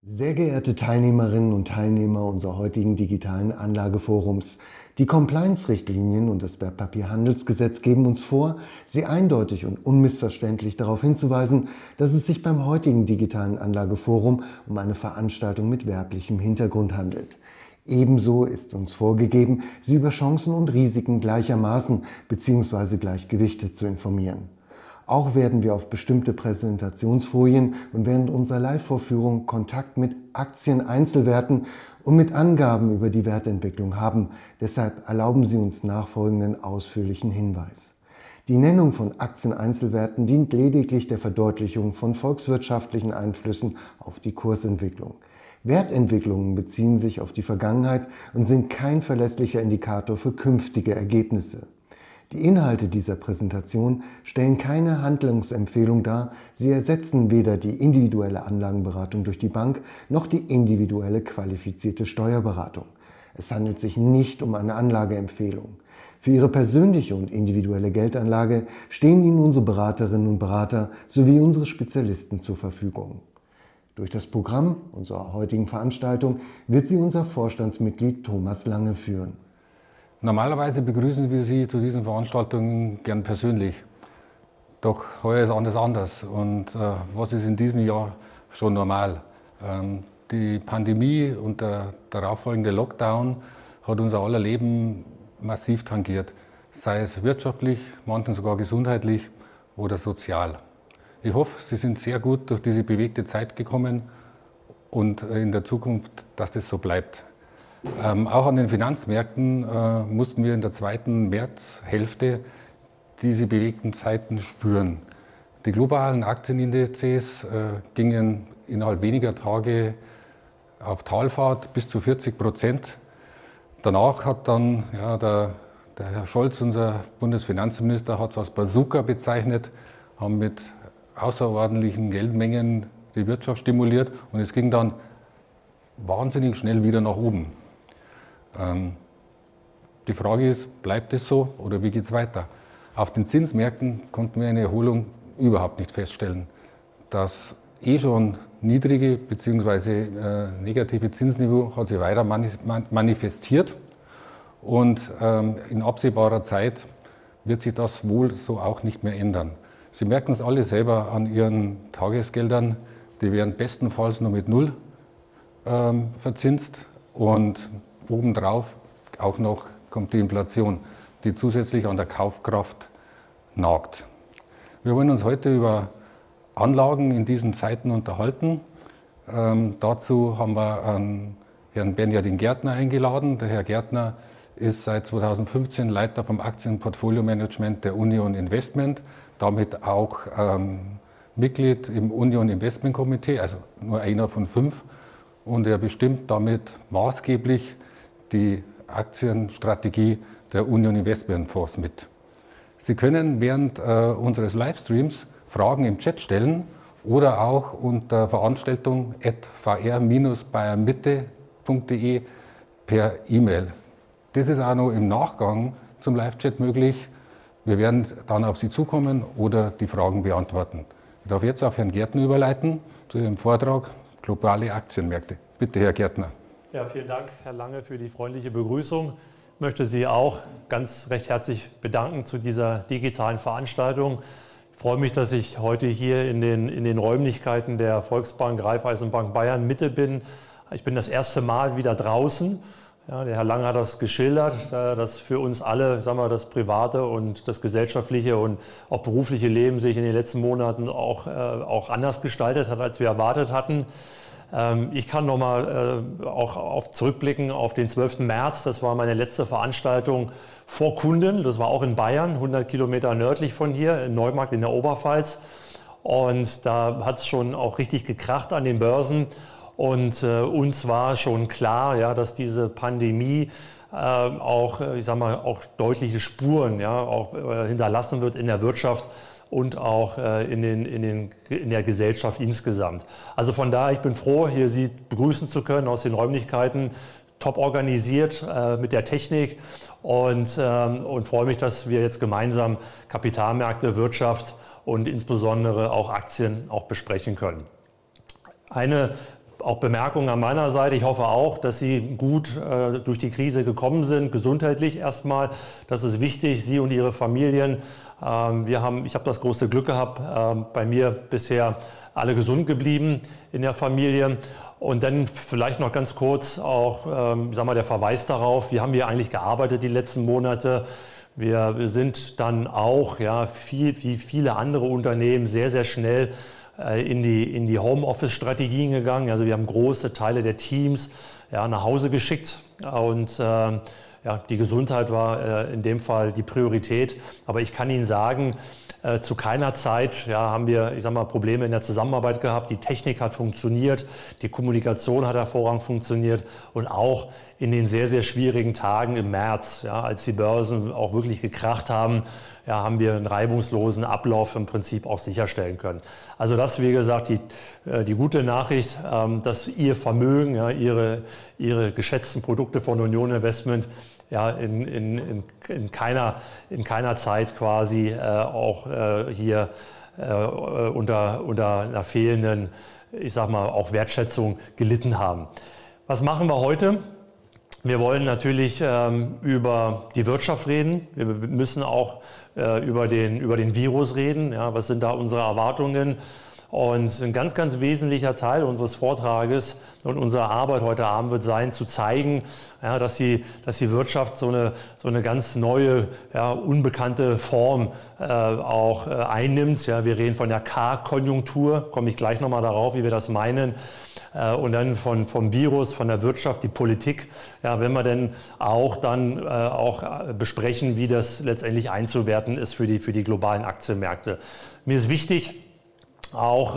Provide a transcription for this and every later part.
Sehr geehrte Teilnehmerinnen und Teilnehmer unserer heutigen digitalen Anlageforums, die Compliance-Richtlinien und das Wertpapierhandelsgesetz geben uns vor, Sie eindeutig und unmissverständlich darauf hinzuweisen, dass es sich beim heutigen digitalen Anlageforum um eine Veranstaltung mit werblichem Hintergrund handelt. Ebenso ist uns vorgegeben, Sie über Chancen und Risiken gleichermaßen bzw. gleichgewichtet zu informieren. Auch werden wir auf bestimmte Präsentationsfolien und während unserer Live-Vorführung Kontakt mit Aktieneinzelwerten und mit Angaben über die Wertentwicklung haben. Deshalb erlauben Sie uns nachfolgenden ausführlichen Hinweis. Die Nennung von Aktieneinzelwerten dient lediglich der Verdeutlichung von volkswirtschaftlichen Einflüssen auf die Kursentwicklung. Wertentwicklungen beziehen sich auf die Vergangenheit und sind kein verlässlicher Indikator für künftige Ergebnisse. Die Inhalte dieser Präsentation stellen keine Handlungsempfehlung dar. Sie ersetzen weder die individuelle Anlagenberatung durch die Bank noch die individuelle qualifizierte Steuerberatung. Es handelt sich nicht um eine Anlageempfehlung. Für Ihre persönliche und individuelle Geldanlage stehen Ihnen unsere Beraterinnen und Berater sowie unsere Spezialisten zur Verfügung. Durch das Programm unserer heutigen Veranstaltung wird Sie unser Vorstandsmitglied Thomas Lange führen. Normalerweise begrüßen wir Sie zu diesen Veranstaltungen gern persönlich. Doch heuer ist alles anders. Und was ist in diesem Jahr schon normal? Die Pandemie und der darauffolgende Lockdown hat unser aller Leben massiv tangiert. Sei es wirtschaftlich, manchen sogar gesundheitlich oder sozial. Ich hoffe, Sie sind sehr gut durch diese bewegte Zeit gekommen und in der Zukunft, dass das so bleibt. Auch an den Finanzmärkten mussten wir in der zweiten Märzhälfte diese bewegten Zeiten spüren. Die globalen Aktienindizes gingen innerhalb weniger Tage auf Talfahrt bis zu 40%. Danach hat dann der Herr Scholz, unser Bundesfinanzminister, hat es als Bazooka bezeichnet, haben mit außerordentlichen Geldmengen die Wirtschaft stimuliert und es ging dann wahnsinnig schnell wieder nach oben. Die Frage ist, bleibt es so oder wie geht es weiter? Auf den Zinsmärkten konnten wir eine Erholung überhaupt nicht feststellen. Das schon niedrige bzw. negative Zinsniveau hat sich weiter manifestiert und in absehbarer Zeit wird sich das wohl so auch nicht mehr ändern. Sie merken es alle selber an Ihren Tagesgeldern, die werden bestenfalls nur mit 0 verzinst und obendrauf auch noch kommt die Inflation, die zusätzlich an der Kaufkraft nagt. Wir wollen uns heute über Anlagen in diesen Zeiten unterhalten. Dazu haben wir Herrn Benjamin Gärtner eingeladen. Der Herr Gärtner ist seit 2015 Leiter vom Aktienportfolio-Management der Union Investment, damit auch Mitglied im Union Investment Komitee, also nur einer von 5. Und er bestimmt damit maßgeblich die Aktienstrategie der Union Investment Fonds mit. Sie können während unseres Livestreams Fragen im Chat stellen oder auch unter veranstaltung@vr-bayernmitte.de per E-Mail. Das ist auch noch im Nachgang zum Live-Chat möglich. Wir werden dann auf Sie zukommen oder die Fragen beantworten. Ich darf jetzt auf Herrn Gärtner überleiten zu Ihrem Vortrag Globale Aktienmärkte. Bitte, Herr Gärtner. Ja, vielen Dank, Herr Lange, für die freundliche Begrüßung. Ich möchte Sie auch ganz recht herzlich bedanken zu dieser digitalen Veranstaltung. Ich freue mich, dass ich heute hier in den Räumlichkeiten der Volksbank Raiffeisenbank Bayern Mitte bin. Ich bin das erste Mal wieder draußen. Ja, der Herr Lange hat das geschildert, dass für uns alle, sagen wir, das private und das gesellschaftliche und auch berufliche Leben sich in den letzten Monaten auch anders gestaltet hat, als wir erwartet hatten. Ich kann nochmal auch zurückblicken auf den 12. März. Das war meine letzte Veranstaltung vor Kunden. Das war auch in Bayern, 100 Kilometer nördlich von hier, in Neumarkt in der Oberpfalz. Und da hat es schon auch richtig gekracht an den Börsen. Und uns war schon klar, ja, dass diese Pandemie auch deutliche Spuren, ja, auch hinterlassen wird in der Wirtschaft und auch in der Gesellschaft insgesamt. Also von daher, ich bin froh, hier Sie begrüßen zu können aus den Räumlichkeiten, top organisiert mit der Technik und freue mich, dass wir jetzt gemeinsam Kapitalmärkte, Wirtschaft und insbesondere auch Aktien auch besprechen können. Eine auch Bemerkungen an meiner Seite. Ich hoffe auch, dass Sie gut durch die Krise gekommen sind, gesundheitlich erstmal. Das ist wichtig, Sie und Ihre Familien. Ich habe das große Glück gehabt, bei mir bisher alle gesund geblieben in der Familie. Und dann vielleicht noch ganz kurz auch der Verweis darauf, wie haben wir eigentlich gearbeitet die letzten Monate. Wir sind dann auch, wie viele andere Unternehmen, sehr, sehr schnell in die Homeoffice-Strategien gegangen. Also wir haben große Teile der Teams nach Hause geschickt und die Gesundheit war in dem Fall die Priorität. Aber ich kann Ihnen sagen, zu keiner Zeit haben wir, Probleme in der Zusammenarbeit gehabt. Die Technik hat funktioniert, die Kommunikation hat hervorragend funktioniert und auch in den sehr, sehr schwierigen Tagen im März, als die Börsen auch wirklich gekracht haben, haben wir einen reibungslosen Ablauf im Prinzip auch sicherstellen können. Also das, wie gesagt, die gute Nachricht, dass Ihr Vermögen, Ihre geschätzten Produkte von Union Investment in keiner Zeit quasi auch hier unter einer fehlenden, auch Wertschätzung gelitten haben. Was machen wir heute? Wir wollen natürlich über die Wirtschaft reden. Wir müssen auch über den Virus reden. Was sind da unsere Erwartungen? Und ein ganz, ganz wesentlicher Teil unseres Vortrages und unserer Arbeit heute Abend wird sein, zu zeigen, dass die Wirtschaft so eine ganz neue, unbekannte Form auch einnimmt. Wir reden von der K-Konjunktur, komme ich gleich nochmal darauf, wie wir das meinen. Und dann vom Virus, von der Wirtschaft, die Politik, wenn wir denn auch besprechen, wie das letztendlich einzuwerten ist für die globalen Aktienmärkte. Mir ist wichtig, auch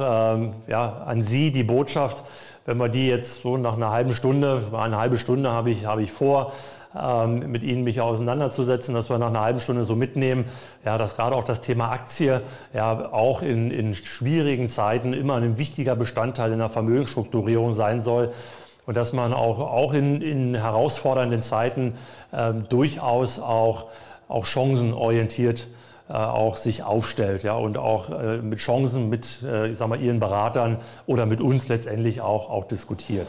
an Sie die Botschaft, wenn wir die jetzt so nach einer halben Stunde, eine halbe Stunde habe ich vor, mit Ihnen mich auseinanderzusetzen, dass wir nach einer halben Stunde so mitnehmen, dass gerade auch das Thema Aktie auch in schwierigen Zeiten immer ein wichtiger Bestandteil in der Vermögensstrukturierung sein soll und dass man auch in herausfordernden Zeiten durchaus auch chancenorientiert auch sich aufstellt und auch mit Chancen mit Ihren Beratern oder mit uns letztendlich auch diskutiert.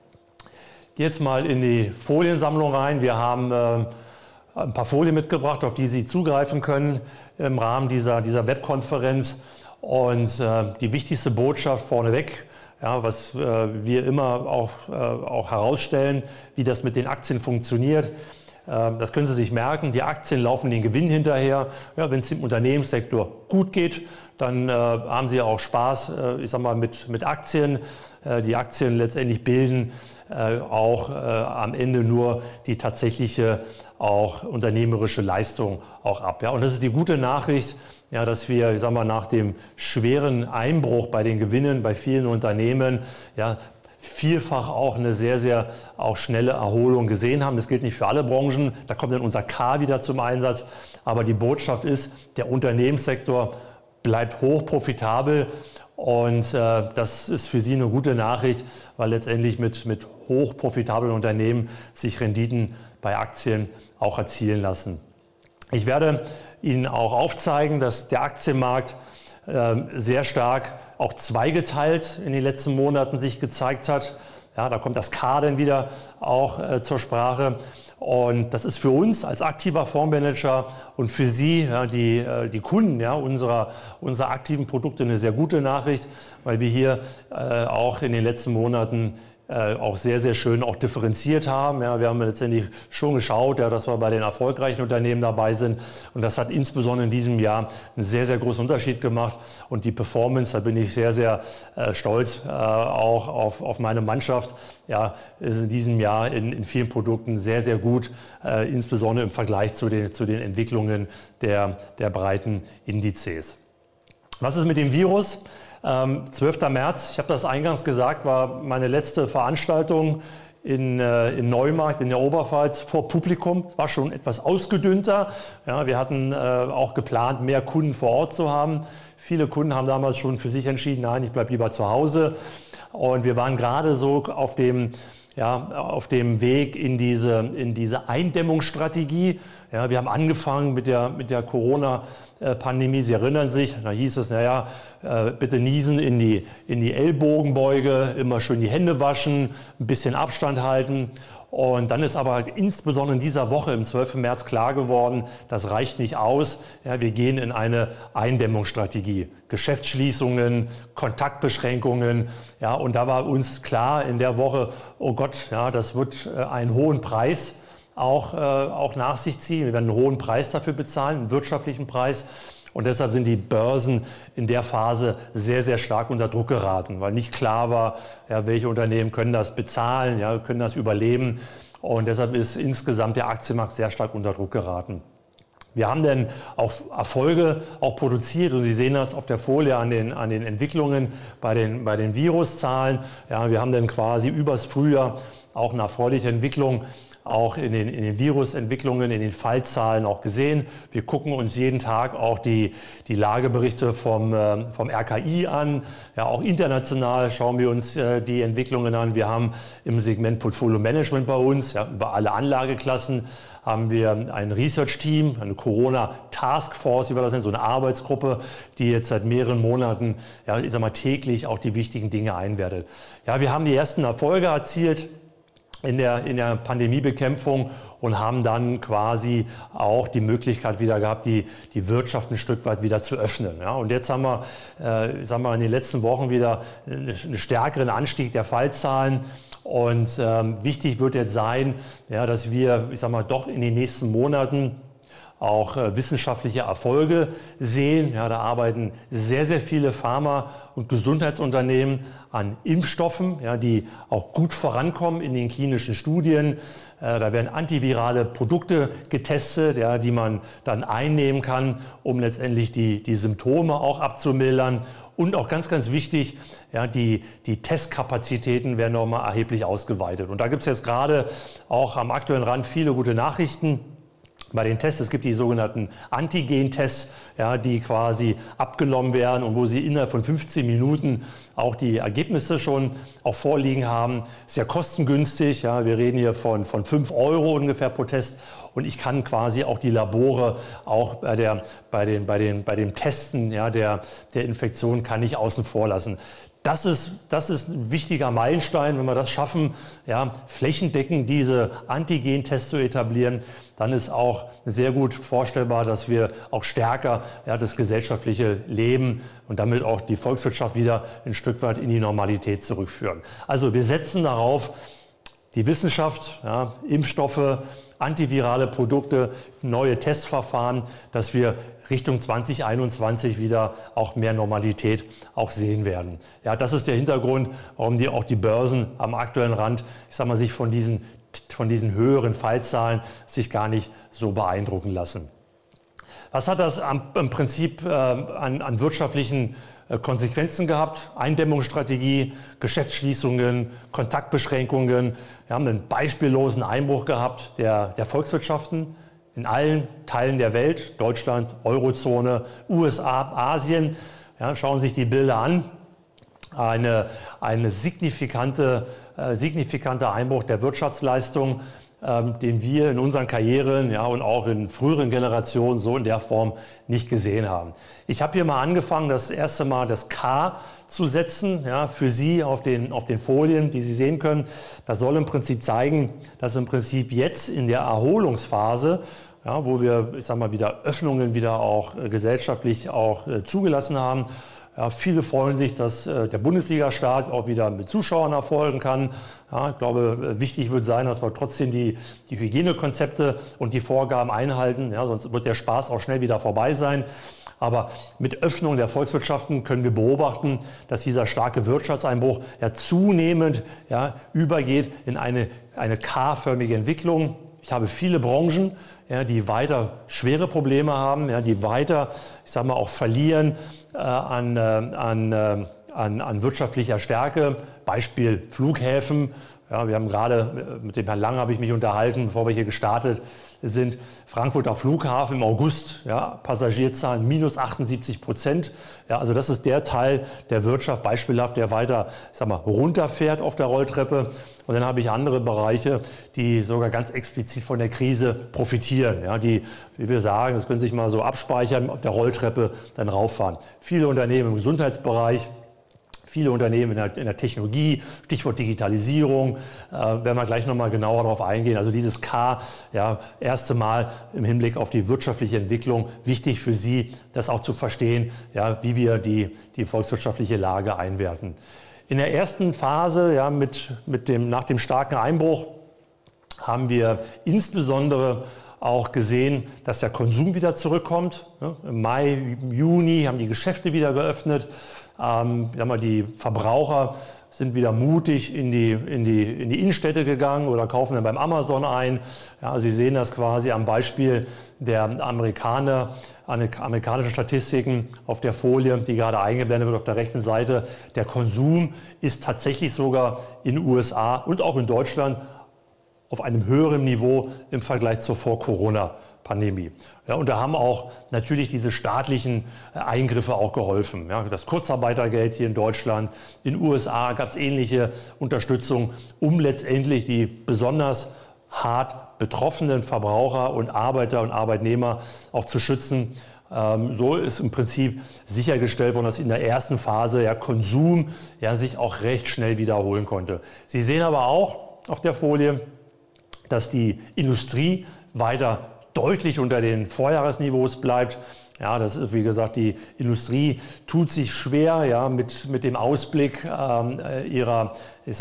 Ich gehe jetzt mal in die Foliensammlung rein. Wir haben ein paar Folien mitgebracht, auf die Sie zugreifen können im Rahmen dieser Webkonferenz. Und die wichtigste Botschaft vorneweg, was wir immer auch herausstellen, wie das mit den Aktien funktioniert. Das können Sie sich merken, die Aktien laufen den Gewinn hinterher. Wenn es im Unternehmenssektor gut geht, dann haben Sie auch Spaß mit Aktien. Die Aktien letztendlich bilden auch am Ende nur die tatsächliche auch unternehmerische Leistung auch ab. Und das ist die gute Nachricht, dass wir nach dem schweren Einbruch bei den Gewinnen bei vielen Unternehmen vielfach auch eine sehr, sehr auch schnelle Erholung gesehen haben. Das gilt nicht für alle Branchen, da kommt dann unser K wieder zum Einsatz. Aber die Botschaft ist, der Unternehmenssektor bleibt hoch profitabel und das ist für Sie eine gute Nachricht, weil letztendlich mit hoch profitablen Unternehmen sich Renditen bei Aktien auch erzielen lassen. Ich werde Ihnen auch aufzeigen, dass der Aktienmarkt sehr stark auch zweigeteilt in den letzten Monaten sich gezeigt hat. Da kommt das K dann wieder auch zur Sprache. Und das ist für uns als aktiver Fondsmanager und für Sie, die Kunden unserer aktiven Produkte, eine sehr gute Nachricht, weil wir hier auch in den letzten Monaten auch sehr, sehr schön auch differenziert haben. Wir haben letztendlich schon geschaut, dass wir bei den erfolgreichen Unternehmen dabei sind. Und das hat insbesondere in diesem Jahr einen sehr, sehr großen Unterschied gemacht. Und die Performance, da bin ich sehr, sehr stolz auch auf meine Mannschaft. Ist in diesem Jahr in vielen Produkten sehr, sehr gut, insbesondere im Vergleich zu den Entwicklungen der breiten Indizes. Was ist mit dem Virus? 12. März, ich habe das eingangs gesagt, war meine letzte Veranstaltung in Neumarkt in der Oberpfalz vor Publikum. War schon etwas ausgedünnter. Wir hatten auch geplant, mehr Kunden vor Ort zu haben. Viele Kunden haben damals schon für sich entschieden, nein, ich bleibe lieber zu Hause. Und wir waren gerade so auf dem ja, auf dem Weg in diese Eindämmungsstrategie. Ja, wir haben angefangen mit der Corona-Pandemie. Sie erinnern sich, da hieß es, naja, bitte niesen in die Ellbogenbeuge, immer schön die Hände waschen, ein bisschen Abstand halten. Und dann ist aber insbesondere in dieser Woche, im 12. März, klar geworden, das reicht nicht aus. Ja, wir gehen in eine Eindämmungsstrategie. Geschäftsschließungen, Kontaktbeschränkungen. Ja, und da war uns klar in der Woche, oh Gott, ja, das wird einen hohen Preis auch nach sich ziehen. Wir werden einen hohen Preis dafür bezahlen, einen wirtschaftlichen Preis. Und deshalb sind die Börsen in der Phase sehr, sehr stark unter Druck geraten, weil nicht klar war, ja, welche Unternehmen können das bezahlen, ja, können das überleben. Und deshalb ist insgesamt der Aktienmarkt sehr stark unter Druck geraten. Wir haben dann auch Erfolge auch produziert und Sie sehen das auf der Folie an den Entwicklungen bei den Viruszahlen. Ja, wir haben dann quasi übers Frühjahr auch eine erfreuliche Entwicklung auch in den Virusentwicklungen, in den Fallzahlen auch gesehen. Wir gucken uns jeden Tag auch die Lageberichte vom RKI an. Ja, auch international schauen wir uns die Entwicklungen an. Wir haben im Segment Portfolio Management bei uns, ja, über alle Anlageklassen, haben wir ein Research-Team, eine Corona-Taskforce, wie wir das nennen, so eine Arbeitsgruppe, die jetzt seit mehreren Monaten, ja, ich sag mal, täglich auch die wichtigen Dinge einwertet. Ja, wir haben die ersten Erfolge erzielt in der Pandemiebekämpfung und haben dann quasi auch die Möglichkeit wieder gehabt, die Wirtschaft ein Stück weit wieder zu öffnen. Ja, und jetzt haben wir, sagen wir, in den letzten Wochen wieder einen stärkeren Anstieg der Fallzahlen. Und wichtig wird jetzt sein, ja, dass wir, ich sag mal, doch in den nächsten Monaten auch wissenschaftliche Erfolge sehen. Ja, da arbeiten sehr, sehr viele Pharma- und Gesundheitsunternehmen an Impfstoffen, ja, die auch gut vorankommen in den klinischen Studien. Da werden antivirale Produkte getestet, ja, die man dann einnehmen kann, um letztendlich die Symptome auch abzumildern. Und auch ganz, ganz wichtig, ja, die Testkapazitäten werden nochmal erheblich ausgeweitet. Und da gibt es jetzt gerade auch am aktuellen Rand viele gute Nachrichten. Bei den Tests, es gibt die sogenannten Antigen-Tests, ja, die quasi abgenommen werden und wo Sie innerhalb von 15 Minuten auch die Ergebnisse schon auch vorliegen haben. Sehr kostengünstig, ja, wir reden hier von 5 € ungefähr pro Test und ich kann quasi auch die Labore auch bei dem Testen, ja, der Infektion kann ich außen vor lassen. Das ist ein wichtiger Meilenstein, wenn wir das schaffen, ja, flächendeckend diese Antigen-Tests zu etablieren, dann ist auch sehr gut vorstellbar, dass wir auch stärker, ja, das gesellschaftliche Leben und damit auch die Volkswirtschaft wieder ein Stück weit in die Normalität zurückführen. Also wir setzen darauf, die Wissenschaft, ja, Impfstoffe, antivirale Produkte, neue Testverfahren, dass wir Richtung 2021 wieder auch mehr Normalität auch sehen werden. Ja, das ist der Hintergrund, warum auch die Börsen am aktuellen Rand, ich sag mal, sich von diesen höheren Fallzahlen sich gar nicht so beeindrucken lassen. Was hat das im Prinzip an wirtschaftlichen Konsequenzen gehabt? Eindämmungsstrategie, Geschäftsschließungen, Kontaktbeschränkungen. Wir haben einen beispiellosen Einbruch gehabt der Volkswirtschaften in allen Teilen der Welt, Deutschland, Eurozone, USA, Asien. Ja, schauen Sie sich die Bilder an. Eine signifikanter Einbruch der Wirtschaftsleistung, den wir in unseren Karrieren, ja, und auch in früheren Generationen so in der Form nicht gesehen haben. Ich habe hier mal angefangen, das erste Mal das K zu setzen, ja, für Sie auf den Folien, die Sie sehen können. Das soll im Prinzip zeigen, dass im Prinzip jetzt in der Erholungsphase, ja, wo wir, ich sag mal, wieder Öffnungen wieder auch gesellschaftlich auch zugelassen haben. Ja, viele freuen sich, dass der Bundesliga-Start auch wieder mit Zuschauern erfolgen kann. Ja, ich glaube, wichtig wird sein, dass wir trotzdem die Hygienekonzepte und die Vorgaben einhalten. Ja, sonst wird der Spaß auch schnell wieder vorbei sein. Aber mit Öffnung der Volkswirtschaften können wir beobachten, dass dieser starke Wirtschaftseinbruch ja zunehmend, ja, übergeht in eine K-förmige Entwicklung. Ich habe viele Branchen, ja, die weiter schwere Probleme haben, ja, die weiter, ich sage mal, auch verlieren an wirtschaftlicher Stärke. Beispiel Flughäfen. Ja, wir haben gerade mit dem Herrn Lang habe ich mich unterhalten, bevor wir hier gestartet sind. Frankfurter Flughafen im August, ja, Passagierzahlen minus 78%. Ja, also das ist der Teil der Wirtschaft, beispielhaft, der weiter, ich sag mal, runterfährt auf der Rolltreppe. Und dann habe ich andere Bereiche, die sogar ganz explizit von der Krise profitieren. Ja, die, wie wir sagen, das können Sie sich mal so abspeichern, auf der Rolltreppe dann rauffahren. Viele Unternehmen im Gesundheitsbereich, viele Unternehmen in der Technologie, Stichwort Digitalisierung, werden wir gleich nochmal genauer darauf eingehen. Also dieses K, ja, erste Mal im Hinblick auf die wirtschaftliche Entwicklung, wichtig für Sie, das auch zu verstehen, ja, wie wir die volkswirtschaftliche Lage einwerten. In der ersten Phase, ja, nach dem starken Einbruch, haben wir insbesondere auch gesehen, dass der Konsum wieder zurückkommt. Im Mai, im Juni haben die Geschäfte wieder geöffnet. Die Verbraucher sind wieder mutig in die Innenstädte gegangen oder kaufen dann beim Amazon ein. Ja, Sie sehen das quasi am Beispiel der amerikanischen Statistiken auf der Folie, die gerade eingeblendet wird auf der rechten Seite. Der Konsum ist tatsächlich sogar in den USA und auch in Deutschland auf einem höheren Niveau im Vergleich zur Vor-Corona-Pandemie. Ja, und da haben auch natürlich diese staatlichen Eingriffe auch geholfen. Ja, das Kurzarbeitergeld hier in Deutschland, in den USA gab es ähnliche Unterstützung, um letztendlich die besonders hart betroffenen Verbraucher und Arbeiter und Arbeitnehmer auch zu schützen. So ist im Prinzip sichergestellt worden, dass in der ersten Phase Konsum sich auch recht schnell wiederholen konnte. Sie sehen aber auch auf der Folie, dass die Industrie weiter deutlich unter den Vorjahresniveaus bleibt. Ja, das ist, wie gesagt, die Industrie tut sich schwer mit dem Ausblick ihrer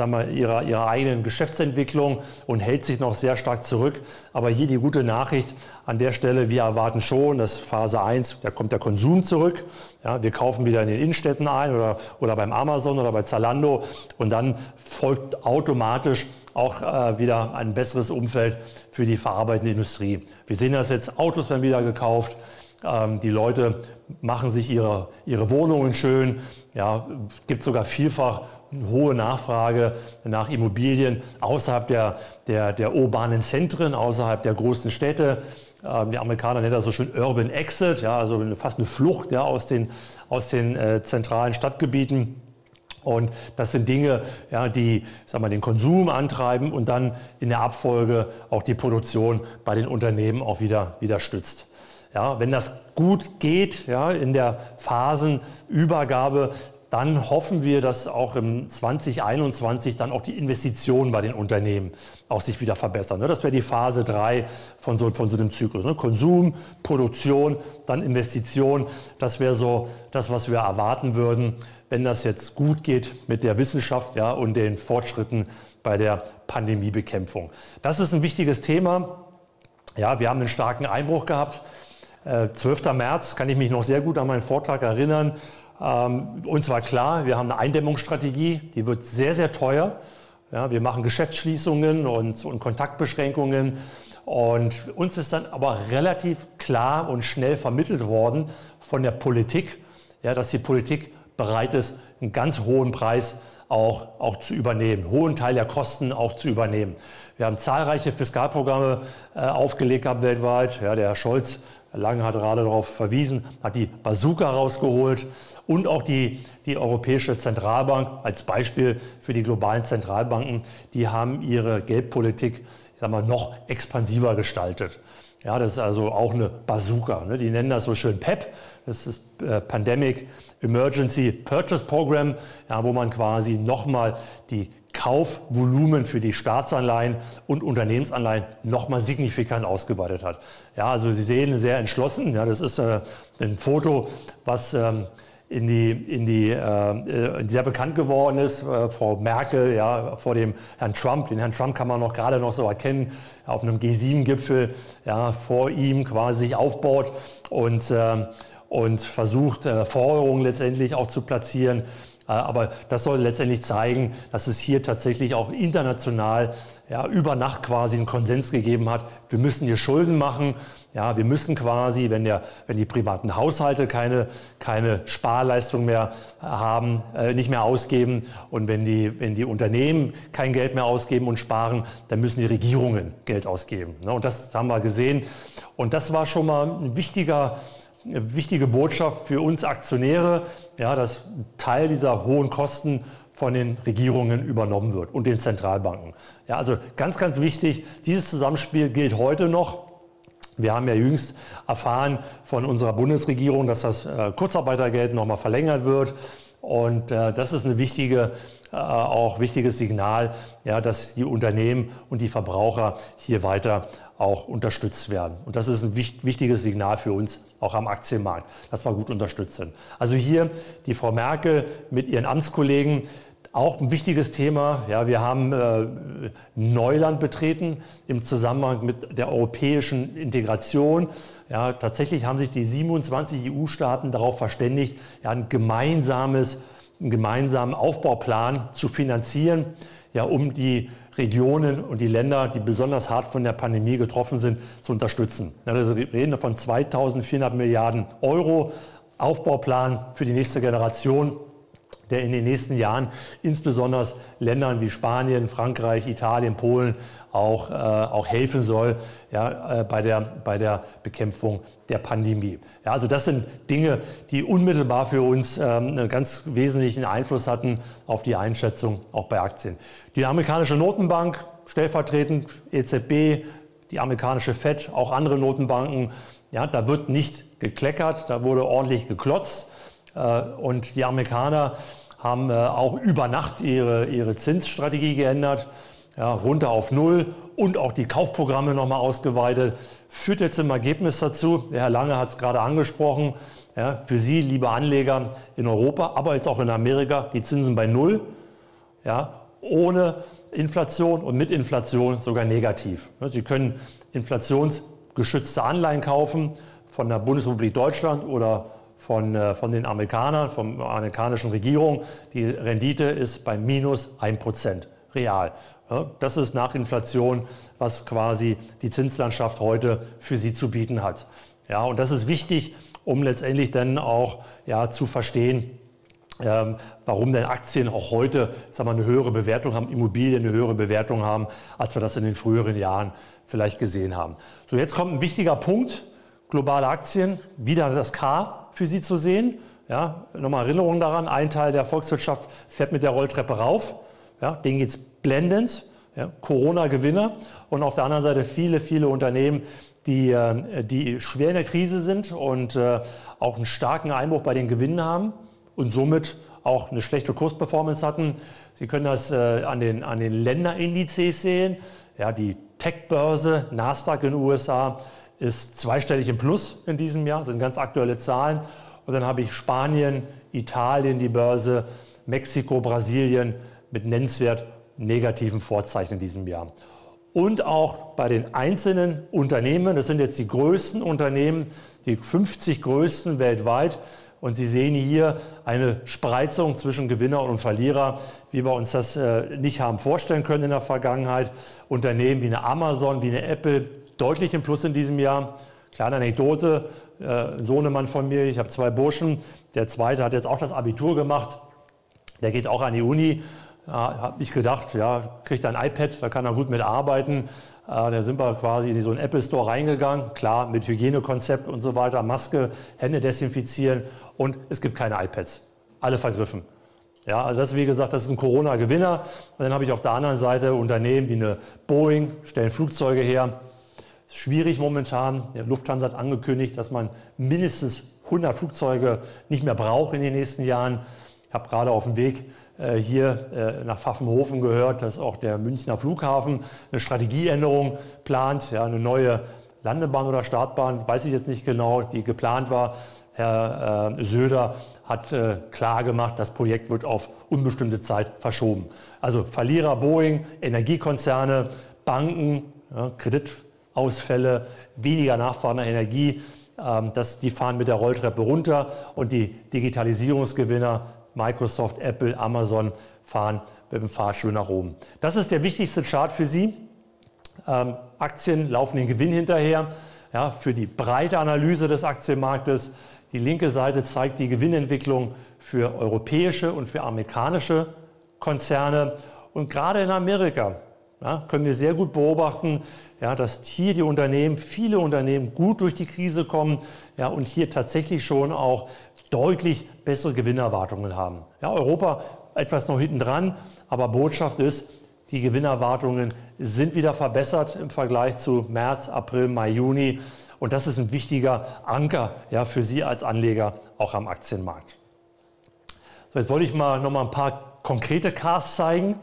eigenen Geschäftsentwicklung und hält sich noch sehr stark zurück. Aber hier die gute Nachricht an der Stelle, wir erwarten schon, dass Phase 1, da kommt der Konsum zurück. Ja, wir kaufen wieder in den Innenstädten ein oder beim Amazon oder bei Zalando und dann folgt automatisch auch wieder ein besseres Umfeld für die verarbeitende Industrie. Wir sehen das jetzt, Autos werden wieder gekauft, die Leute machen sich ihre Wohnungen schön. Ja, es gibt sogar vielfach eine hohe Nachfrage nach Immobilien außerhalb der urbanen Zentren, außerhalb der großen Städte. Die Amerikaner nennen das so schön Urban Exit, ja, also fast eine Flucht aus den zentralen Stadtgebieten. Und das sind Dinge, die den Konsum antreiben und dann in der Abfolge auch die Produktion bei den Unternehmen auch wieder stützt. Ja, wenn das gut geht in der Phasenübergabe, dann hoffen wir, dass auch im 2021 dann auch die Investitionen bei den Unternehmen auch sich wieder verbessern. Das wäre die Phase 3 von so einem Zyklus. Konsum, Produktion, dann Investition. Das wäre so das, was wir erwarten würden, wenn das jetzt gut geht mit der Wissenschaft und den Fortschritten bei der Pandemiebekämpfung. Das ist ein wichtiges Thema. Ja, wir haben einen starken Einbruch gehabt. 12. März kann ich mich noch sehr gut an meinen Vortrag erinnern. Uns war klar, wir haben eine Eindämmungsstrategie, die wird sehr, sehr teuer. Ja, wir machen Geschäftsschließungen und Kontaktbeschränkungen. Und uns ist dann aber relativ klar und schnell vermittelt worden von der Politik, dass die Politik bereit ist, einen ganz hohen Preis auch zu übernehmen, einen hohen Teil der Kosten auch zu übernehmen. Wir haben zahlreiche Fiskalprogramme aufgelegt gehabt weltweit. Ja, der Herr Scholz, Lang hat gerade darauf verwiesen, hat die Bazooka rausgeholt und auch die Europäische Zentralbank als Beispiel für die globalen Zentralbanken, die haben ihre Geldpolitik, noch expansiver gestaltet. Ja, das ist also auch eine Bazooka. Die nennen das so schön PEP, das ist Pandemic Emergency Purchase Program, wo man quasi nochmal die Kaufvolumen für die Staatsanleihen und Unternehmensanleihen nochmal signifikant ausgeweitet hat. Ja, also Sie sehen, sehr entschlossen. Ja, das ist ein Foto, was sehr bekannt geworden ist. Frau Merkel vor dem Herrn Trump. Den Herrn Trump kann man gerade noch so erkennen, auf einem G7-Gipfel vor ihm quasi sich aufbaut und versucht, Forderungen letztendlich auch zu platzieren. Aber das soll letztendlich zeigen, dass es hier tatsächlich auch international über Nacht quasi einen Konsens gegeben hat. Wir müssen hier Schulden machen. Ja, wir müssen quasi, wenn die privaten Haushalte keine Sparleistung mehr haben, nicht mehr ausgeben, und wenn die Unternehmen kein Geld mehr ausgeben und sparen, dann müssen die Regierungen Geld ausgeben. Und das haben wir gesehen. Und das war schon mal eine wichtige Botschaft für uns Aktionäre, ja, dass Teil dieser hohen Kosten von den Regierungen übernommen wird und den Zentralbanken. Ja, also ganz, ganz wichtig, dieses Zusammenspiel gilt heute noch. Wir haben ja jüngst erfahren von unserer Bundesregierung, dass das Kurzarbeitergeld nochmal verlängert wird. Und das ist ein wichtiges Signal, ja, dass die Unternehmen und die Verbraucher hier weiter auch unterstützt werden. Und das ist ein wichtiges Signal für uns auch am Aktienmarkt, dass wir gut unterstützt sind. Also hier die Frau Merkel mit ihren Amtskollegen. Auch ein wichtiges Thema. Ja, wir haben Neuland betreten im Zusammenhang mit der europäischen Integration. Ja, tatsächlich haben sich die 27 EU-Staaten darauf verständigt, ja, einen gemeinsamen Aufbauplan zu finanzieren, ja, um die Regionen und die Länder, die besonders hart von der Pandemie getroffen sind, zu unterstützen. Ja, also wir reden von 2.400 Milliarden Euro Aufbauplan für die nächste Generation, der in den nächsten Jahren insbesondere Ländern wie Spanien, Frankreich, Italien, Polen auch helfen soll, ja, bei der Bekämpfung der Pandemie. Ja, also das sind Dinge, die unmittelbar für uns einen ganz wesentlichen Einfluss hatten auf die Einschätzung auch bei Aktien. Die amerikanische Notenbank, stellvertretend EZB, die amerikanische Fed, auch andere Notenbanken, ja, da wird nicht gekleckert, da wurde ordentlich geklotzt. Und die Amerikaner haben auch über Nacht ihre Zinsstrategie geändert, ja, runter auf Null, und auch die Kaufprogramme nochmal ausgeweitet. Führt jetzt im Ergebnis dazu, der Herr Lange hat es gerade angesprochen, ja, für Sie, liebe Anleger in Europa, aber jetzt auch in Amerika, die Zinsen bei Null, ja, ohne Inflation und mit Inflation sogar negativ. Sie können inflationsgeschützte Anleihen kaufen von der Bundesrepublik Deutschland oder von den Amerikanern, von der amerikanischen Regierung. Die Rendite ist bei minus 1% real. Ja, das ist nach Inflation, was quasi die Zinslandschaft heute für Sie zu bieten hat. Ja, und das ist wichtig, um letztendlich dann auch, ja, zu verstehen, warum denn Aktien auch heute, sagen wir, eine höhere Bewertung haben, Immobilien eine höhere Bewertung haben, als wir das in den früheren Jahren vielleicht gesehen haben. So, jetzt kommt ein wichtiger Punkt. Globale Aktien, wieder das K für Sie zu sehen. Ja, nochmal Erinnerung daran, ein Teil der Volkswirtschaft fährt mit der Rolltreppe rauf. Ja, denen geht es blendend. Ja, Corona-Gewinner. Und auf der anderen Seite viele Unternehmen, die schwer in der Krise sind und auch einen starken Einbruch bei den Gewinnen haben und somit auch eine schlechte Kursperformance hatten. Sie können das an den Länderindizes sehen. Ja, die Tech-Börse, Nasdaq in den USA, ist zweistellig im Plus in diesem Jahr, das sind ganz aktuelle Zahlen. Und dann habe ich Spanien, Italien, die Börse, Mexiko, Brasilien mit nennenswert negativen Vorzeichen in diesem Jahr. Und auch bei den einzelnen Unternehmen, das sind jetzt die größten Unternehmen, die 50 größten weltweit. Und Sie sehen hier eine Spreizung zwischen Gewinner und Verlierer, wie wir uns das nicht haben vorstellen können in der Vergangenheit. Unternehmen wie eine Amazon, wie eine Apple, deutlich im Plus in diesem Jahr. Kleine Anekdote, ein Sohnemann von mir, ich habe 2 Burschen, der zweite hat jetzt auch das Abitur gemacht, der geht auch an die Uni. Habe ich gedacht, ja, kriegt er ein iPad, da kann er gut mit arbeiten. Da sind wir quasi in so einen Apple Store reingegangen, klar mit Hygienekonzept und so weiter, Maske, Hände desinfizieren, und es gibt keine iPads, alle vergriffen. Ja, also das, wie gesagt, das ist ein Corona-Gewinner. Und dann habe ich auf der anderen Seite Unternehmen wie eine Boeing, stellen Flugzeuge her. Ist schwierig momentan. Der Lufthansa hat angekündigt, dass man mindestens 100 Flugzeuge nicht mehr braucht in den nächsten Jahren. Ich habe gerade auf dem Weg hier nach Pfaffenhofen gehört, dass auch der Münchner Flughafen eine Strategieänderung plant, ja, eine neue Landebahn oder Startbahn, weiß ich jetzt nicht genau, die geplant war. Herr Söder hat klar gemacht, das Projekt wird auf unbestimmte Zeit verschoben. Also Verlierer Boeing, Energiekonzerne, Banken, ja, Kreditausfälle, weniger Nachfrage nach Energie, die fahren mit der Rolltreppe runter, und die Digitalisierungsgewinner Microsoft, Apple, Amazon fahren mit dem Fahrstuhl nach oben. Das ist der wichtigste Chart für Sie. Aktien laufen den Gewinn hinterher, ja, für die breite Analyse des Aktienmarktes. Die linke Seite zeigt die Gewinnentwicklung für europäische und für amerikanische Konzerne. Und gerade in Amerika, ja, können wir sehr gut beobachten, ja, dass hier die Unternehmen, viele Unternehmen gut durch die Krise kommen, ja, und hier tatsächlich schon auch deutlich bessere Gewinnerwartungen haben. Ja, Europa etwas noch hinten dran, aber Botschaft ist, die Gewinnerwartungen sind wieder verbessert im Vergleich zu März, April, Mai, Juni. Und das ist ein wichtiger Anker, ja, für Sie als Anleger auch am Aktienmarkt. So, jetzt wollte ich noch mal ein paar konkrete Casts zeigen.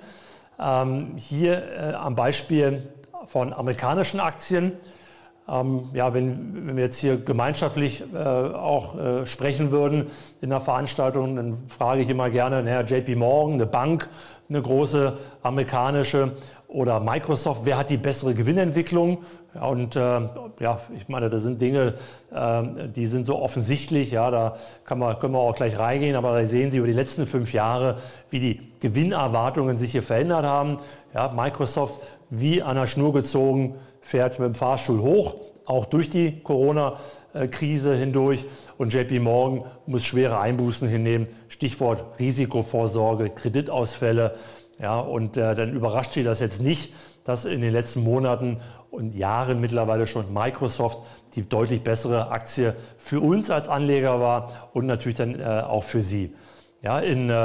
Hier am Beispiel von amerikanischen Aktien. Ja, wenn wir jetzt hier gemeinschaftlich auch sprechen würden in der Veranstaltung, dann frage ich immer gerne, naja, JP Morgan, eine Bank, eine große amerikanische, oder Microsoft, wer hat die bessere Gewinnentwicklung? Und ja, ich meine, das sind Dinge, die sind so offensichtlich, ja, da können wir auch gleich reingehen, aber da sehen Sie über die letzten 5 Jahre, wie die Gewinnerwartungen sich hier verändert haben. Ja, Microsoft wie an der Schnur gezogen, fährt mit dem Fahrstuhl hoch, auch durch die Corona-Krise hindurch, und JP Morgan muss schwere Einbußen hinnehmen, Stichwort Risikovorsorge, Kreditausfälle. Ja, und dann überrascht Sie das jetzt nicht, dass in den letzten Monaten und Jahren mittlerweile schon Microsoft die deutlich bessere Aktie für uns als Anleger war und natürlich dann auch für Sie. Ja,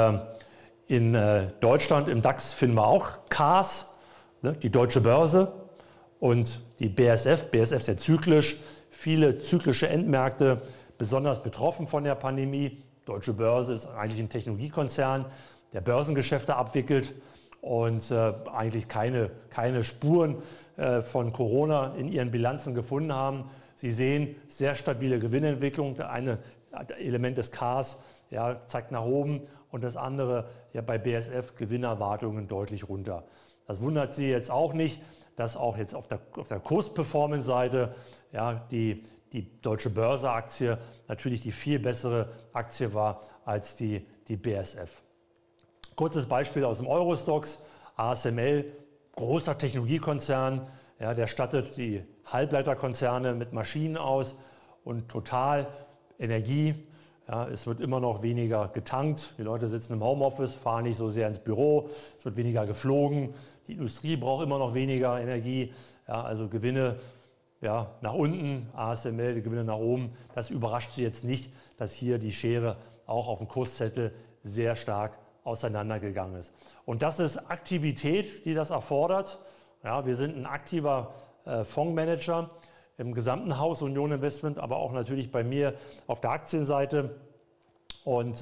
in Deutschland im DAX finden wir auch KAS, ne, die Deutsche Börse und die BASF. BASF ist ja zyklisch, viele zyklische Endmärkte besonders betroffen von der Pandemie. Deutsche Börse ist eigentlich ein Technologiekonzern, der Börsengeschäfte abwickelt und eigentlich keine Spuren von Corona in ihren Bilanzen gefunden haben. Sie sehen sehr stabile Gewinnentwicklung. Das eine Element des KAS, ja, zeigt nach oben, und das andere, ja, bei BASF Gewinnerwartungen deutlich runter. Das wundert Sie jetzt auch nicht, dass auch jetzt auf der Kursperformance-Seite, ja, die Deutsche Börse-Aktie natürlich die viel bessere Aktie war als die BASF. Kurzes Beispiel aus dem Eurostoxx, ASML, großer Technologiekonzern, ja, der stattet die Halbleiterkonzerne mit Maschinen aus, und Total, Energie, ja, es wird immer noch weniger getankt, die Leute sitzen im Homeoffice, fahren nicht so sehr ins Büro, es wird weniger geflogen, die Industrie braucht immer noch weniger Energie, ja, also Gewinne, ja, nach unten, ASML, die Gewinne nach oben. Das überrascht Sie jetzt nicht, dass hier die Schere auch auf dem Kurszettel sehr stark auseinandergegangen ist. Und das ist Aktivität, die das erfordert. Ja, wir sind ein aktiver Fondsmanager im gesamten Haus Union Investment, aber auch natürlich bei mir auf der Aktienseite. Und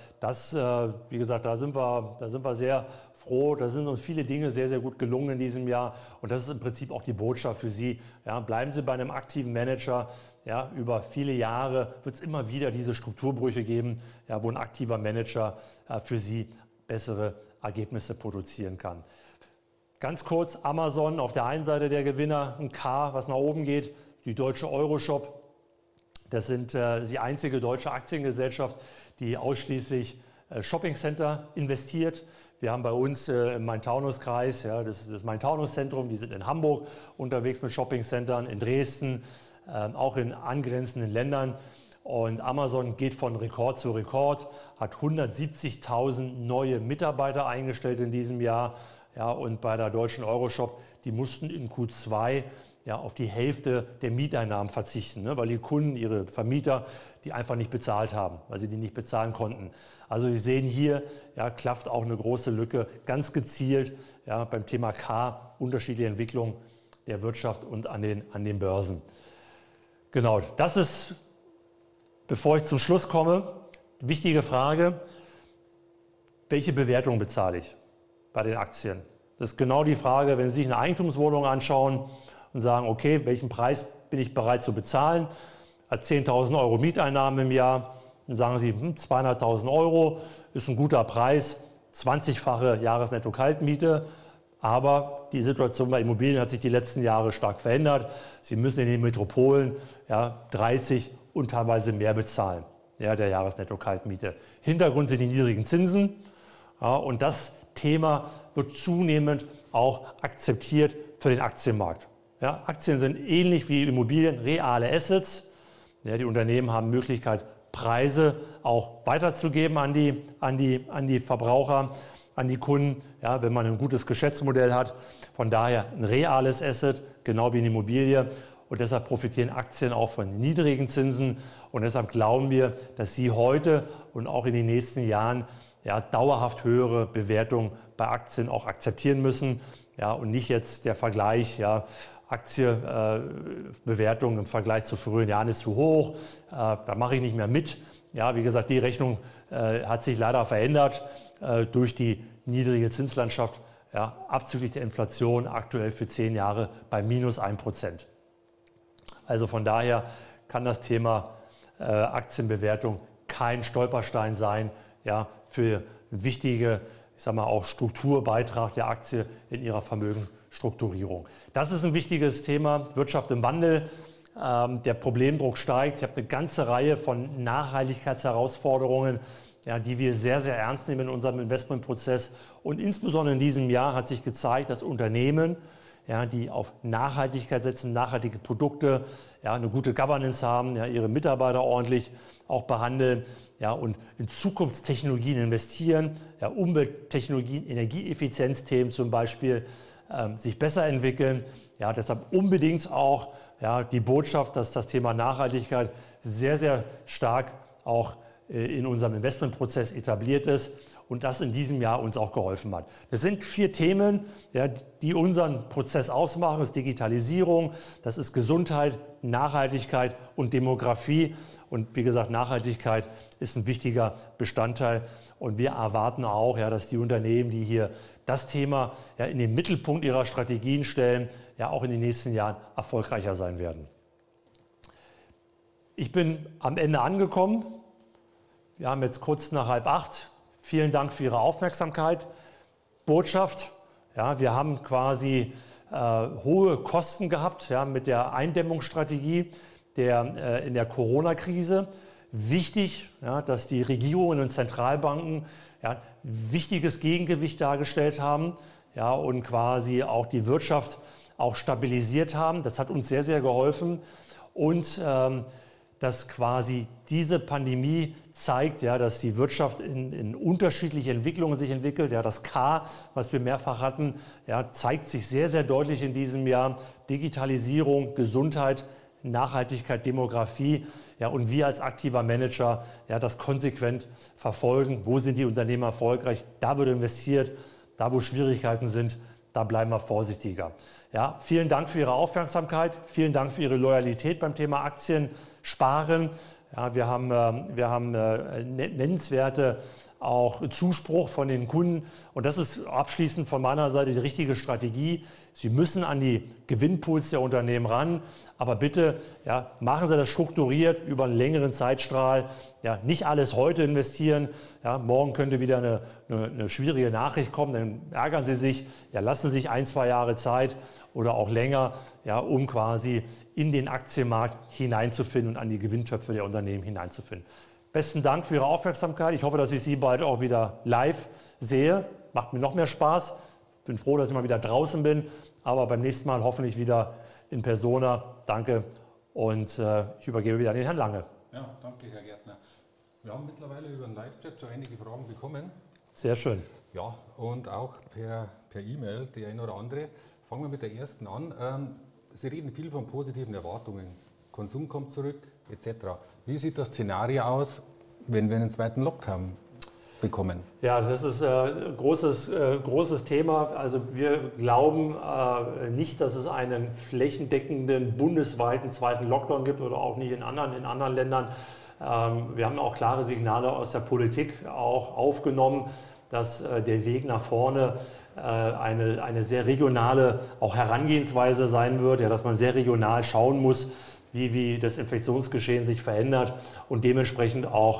wie gesagt, da sind wir sehr froh. Da sind uns viele Dinge sehr, sehr gut gelungen in diesem Jahr. Und das ist im Prinzip auch die Botschaft für Sie. Ja, bleiben Sie bei einem aktiven Manager. Ja, über viele Jahre wird es immer wieder diese Strukturbrüche geben, ja, wo ein aktiver Manager für Sie bessere Ergebnisse produzieren kann. Ganz kurz, Amazon auf der einen Seite der Gewinner, ein K, was nach oben geht, die deutsche Euroshop. Das sind die einzige deutsche Aktiengesellschaft, die ausschließlich Shoppingcenter investiert. Wir haben bei uns im Main-Taunus-Kreis, ja, das Main-Taunus-Zentrum, die sind in Hamburg unterwegs mit Shoppingcentern, in Dresden, auch in angrenzenden Ländern. Und Amazon geht von Rekord zu Rekord, hat 170.000 neue Mitarbeiter eingestellt in diesem Jahr. Ja, und bei der deutschen Euroshop, die mussten in Q2 ja, auf die Hälfte der Mieteinnahmen verzichten, ne, weil die Kunden, ihre Vermieter, die einfach nicht bezahlt haben, weil sie die nicht bezahlen konnten. Also Sie sehen hier, ja, klafft auch eine große Lücke, ganz gezielt, ja, beim Thema K, unterschiedliche Entwicklung der Wirtschaft und an den Börsen. Genau, das ist, bevor ich zum Schluss komme, die wichtige Frage: Welche Bewertung bezahle ich bei den Aktien? Das ist genau die Frage, wenn Sie sich eine Eigentumswohnung anschauen und sagen, okay, welchen Preis bin ich bereit zu bezahlen? Hat 10.000 Euro Mieteinnahmen im Jahr, dann sagen Sie, 200.000 Euro ist ein guter Preis, 20-fache Jahresnetto-Kaltmiete. Aber die Situation bei Immobilien hat sich die letzten Jahre stark verändert. Sie müssen in den Metropolen, ja, 30 und teilweise mehr bezahlen. ja, der Jahresnetto-Kaltmiete. Hintergrund sind die niedrigen Zinsen, ja, und das Thema wird zunehmend auch akzeptiert für den Aktienmarkt. Ja, Aktien sind ähnlich wie Immobilien reale Assets. Ja, die Unternehmen haben Möglichkeit, Preise auch weiterzugeben an die Verbraucher, an die Kunden, ja, wenn man ein gutes Geschäftsmodell hat. Von daher ein reales Asset, genau wie eine Immobilie. Und deshalb profitieren Aktien auch von niedrigen Zinsen. Und deshalb glauben wir, dass Sie heute und auch in den nächsten Jahren ja, dauerhaft höhere Bewertungen bei Aktien auch akzeptieren müssen. Ja, und nicht jetzt der Vergleich, ja, Aktienbewertung im Vergleich zu früheren Jahren ist zu hoch, da mache ich nicht mehr mit. Ja, wie gesagt, die Rechnung hat sich leider verändert durch die niedrige Zinslandschaft, ja, abzüglich der Inflation aktuell für 10 Jahre bei -1%. Also von daher kann das Thema Aktienbewertung kein Stolperstein sein, ja, für wichtige, ich sage mal, auch Strukturbeitrag der Aktie in ihrer Vermögensstrukturierung. Das ist ein wichtiges Thema, Wirtschaft im Wandel. Der Problemdruck steigt. Ich habe eine ganze Reihe von Nachhaltigkeitsherausforderungen, ja, die wir sehr, sehr ernst nehmen in unserem Investmentprozess. Und insbesondere in diesem Jahr hat sich gezeigt, dass Unternehmen, ja, die auf Nachhaltigkeit setzen, nachhaltige Produkte, ja, eine gute Governance haben, ja, ihre Mitarbeiter ordentlich auch behandeln, ja, und in Zukunftstechnologien investieren, ja, Umwelttechnologien, Energieeffizienzthemen zum Beispiel sich besser entwickeln. Ja, deshalb unbedingt auch, ja, die Botschaft, dass das Thema Nachhaltigkeit sehr, sehr stark auch in unserem Investmentprozess etabliert ist und das in diesem Jahr uns auch geholfen hat. Das sind 4 Themen, ja, die unseren Prozess ausmachen. Das ist Digitalisierung, das ist Gesundheit, Nachhaltigkeit und Demografie. Und wie gesagt, Nachhaltigkeit ist ein wichtiger Bestandteil. Und wir erwarten auch, ja, dass die Unternehmen, die hier das Thema, ja, in den Mittelpunkt ihrer Strategien stellen, ja, auch in den nächsten Jahren erfolgreicher sein werden. Ich bin am Ende angekommen. Wir haben jetzt kurz nach 7:30. Vielen Dank für Ihre Aufmerksamkeit. Botschaft, ja, wir haben quasi hohe Kosten gehabt, ja, mit der Eindämmungsstrategie in der Corona-Krise. Wichtig, ja, dass die Regierungen und Zentralbanken, ja, wichtiges Gegengewicht dargestellt haben, ja, und quasi auch die Wirtschaft auch stabilisiert haben. Das hat uns sehr, sehr geholfen. Und dass quasi diese Pandemie zeigt, ja, dass die Wirtschaft in unterschiedliche Entwicklungen sich entwickelt. Ja, das K, was wir mehrfach hatten, ja, zeigt sich sehr, sehr deutlich in diesem Jahr. Digitalisierung, Gesundheit, Nachhaltigkeit, Demografie. Ja, und wir als aktiver Manager, ja, das konsequent verfolgen. Wo sind die Unternehmen erfolgreich? Da wird investiert. Da, wo Schwierigkeiten sind, da bleiben wir vorsichtiger. Ja, vielen Dank für Ihre Aufmerksamkeit. Vielen Dank für Ihre Loyalität beim Thema Aktien sparen. Ja, wir haben nennenswerte auch Zuspruch von den Kunden. Und das ist abschließend von meiner Seite die richtige Strategie. Sie müssen an die Gewinnpools der Unternehmen ran. Aber bitte, ja, machen Sie das strukturiert über einen längeren Zeitstrahl. Ja, nicht alles heute investieren. Ja, morgen könnte wieder eine schwierige Nachricht kommen. Dann ärgern Sie sich. Ja, lassen Sie sich 1, 2 Jahre Zeit oder auch länger, ja, um quasi in den Aktienmarkt hineinzufinden und an die Gewinntöpfe der Unternehmen hineinzufinden. Besten Dank für Ihre Aufmerksamkeit. Ich hoffe, dass ich Sie bald auch wieder live sehe. Macht mir noch mehr Spaß. Bin froh, dass ich mal wieder draußen bin. Aber beim nächsten Mal hoffentlich wieder in Persona. Danke und ich übergebe wieder an den Herrn Lange. Ja, danke, Herr Gärtner. Wir haben mittlerweile über den Live-Chat schon einige Fragen bekommen. Sehr schön. Ja, und auch per E-Mail, die eine oder andere. Fangen wir mit der ersten an. Sie reden viel von positiven Erwartungen. Konsum kommt zurück, etc. Wie sieht das Szenario aus, wenn wir einen zweiten Lockdown bekommen? Ja, das ist ein großes Thema. Also wir glauben nicht, dass es einen flächendeckenden bundesweiten zweiten Lockdown gibt oder auch nicht in anderen Ländern. Wir haben auch klare Signale aus der Politik auch aufgenommen, dass der Weg nach vorne eine sehr regionale auch Herangehensweise sein wird, ja, dass man sehr regional schauen muss, wie das Infektionsgeschehen sich verändert und dementsprechend auch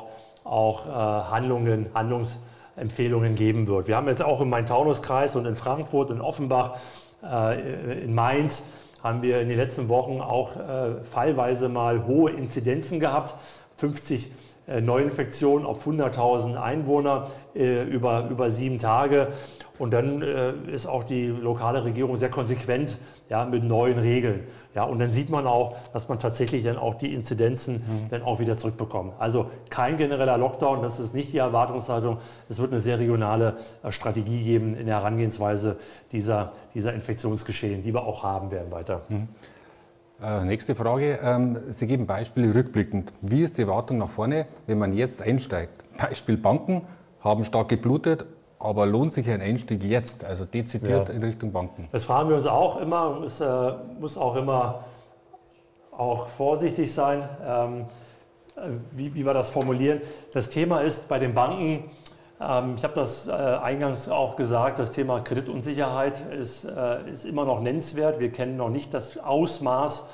Handlungsempfehlungen geben wird. Wir haben jetzt auch im Main-Taunus-Kreis und in Frankfurt, in Offenbach, in Mainz, haben wir in den letzten Wochen auch fallweise mal hohe Inzidenzen gehabt. 50 Neuinfektionen auf 100.000 Einwohner über 7 Tage. Und dann ist auch die lokale Regierung sehr konsequent, ja, mit neuen Regeln. Ja, und dann sieht man auch, dass man tatsächlich dann auch die Inzidenzen dann auch wieder zurückbekommt. Also kein genereller Lockdown, das ist nicht die Erwartungshaltung. Es wird eine sehr regionale Strategie geben in der Herangehensweise dieser Infektionsgeschehen, die wir auch haben werden weiter. Nächste Frage. Sie geben Beispiele rückblickend. Wie ist die Erwartung nach vorne, wenn man jetzt einsteigt? Beispiel Banken haben stark geblutet, aber lohnt sich ein Einstieg jetzt, also dezidiert in Richtung Banken? Das fragen wir uns auch immer. Es muss auch immer auch vorsichtig sein, wie wir das formulieren. Das Thema ist bei den Banken, ich habe das eingangs auch gesagt, das Thema Kreditunsicherheit ist immer noch nennenswert. Wir kennen noch nicht das Ausmaß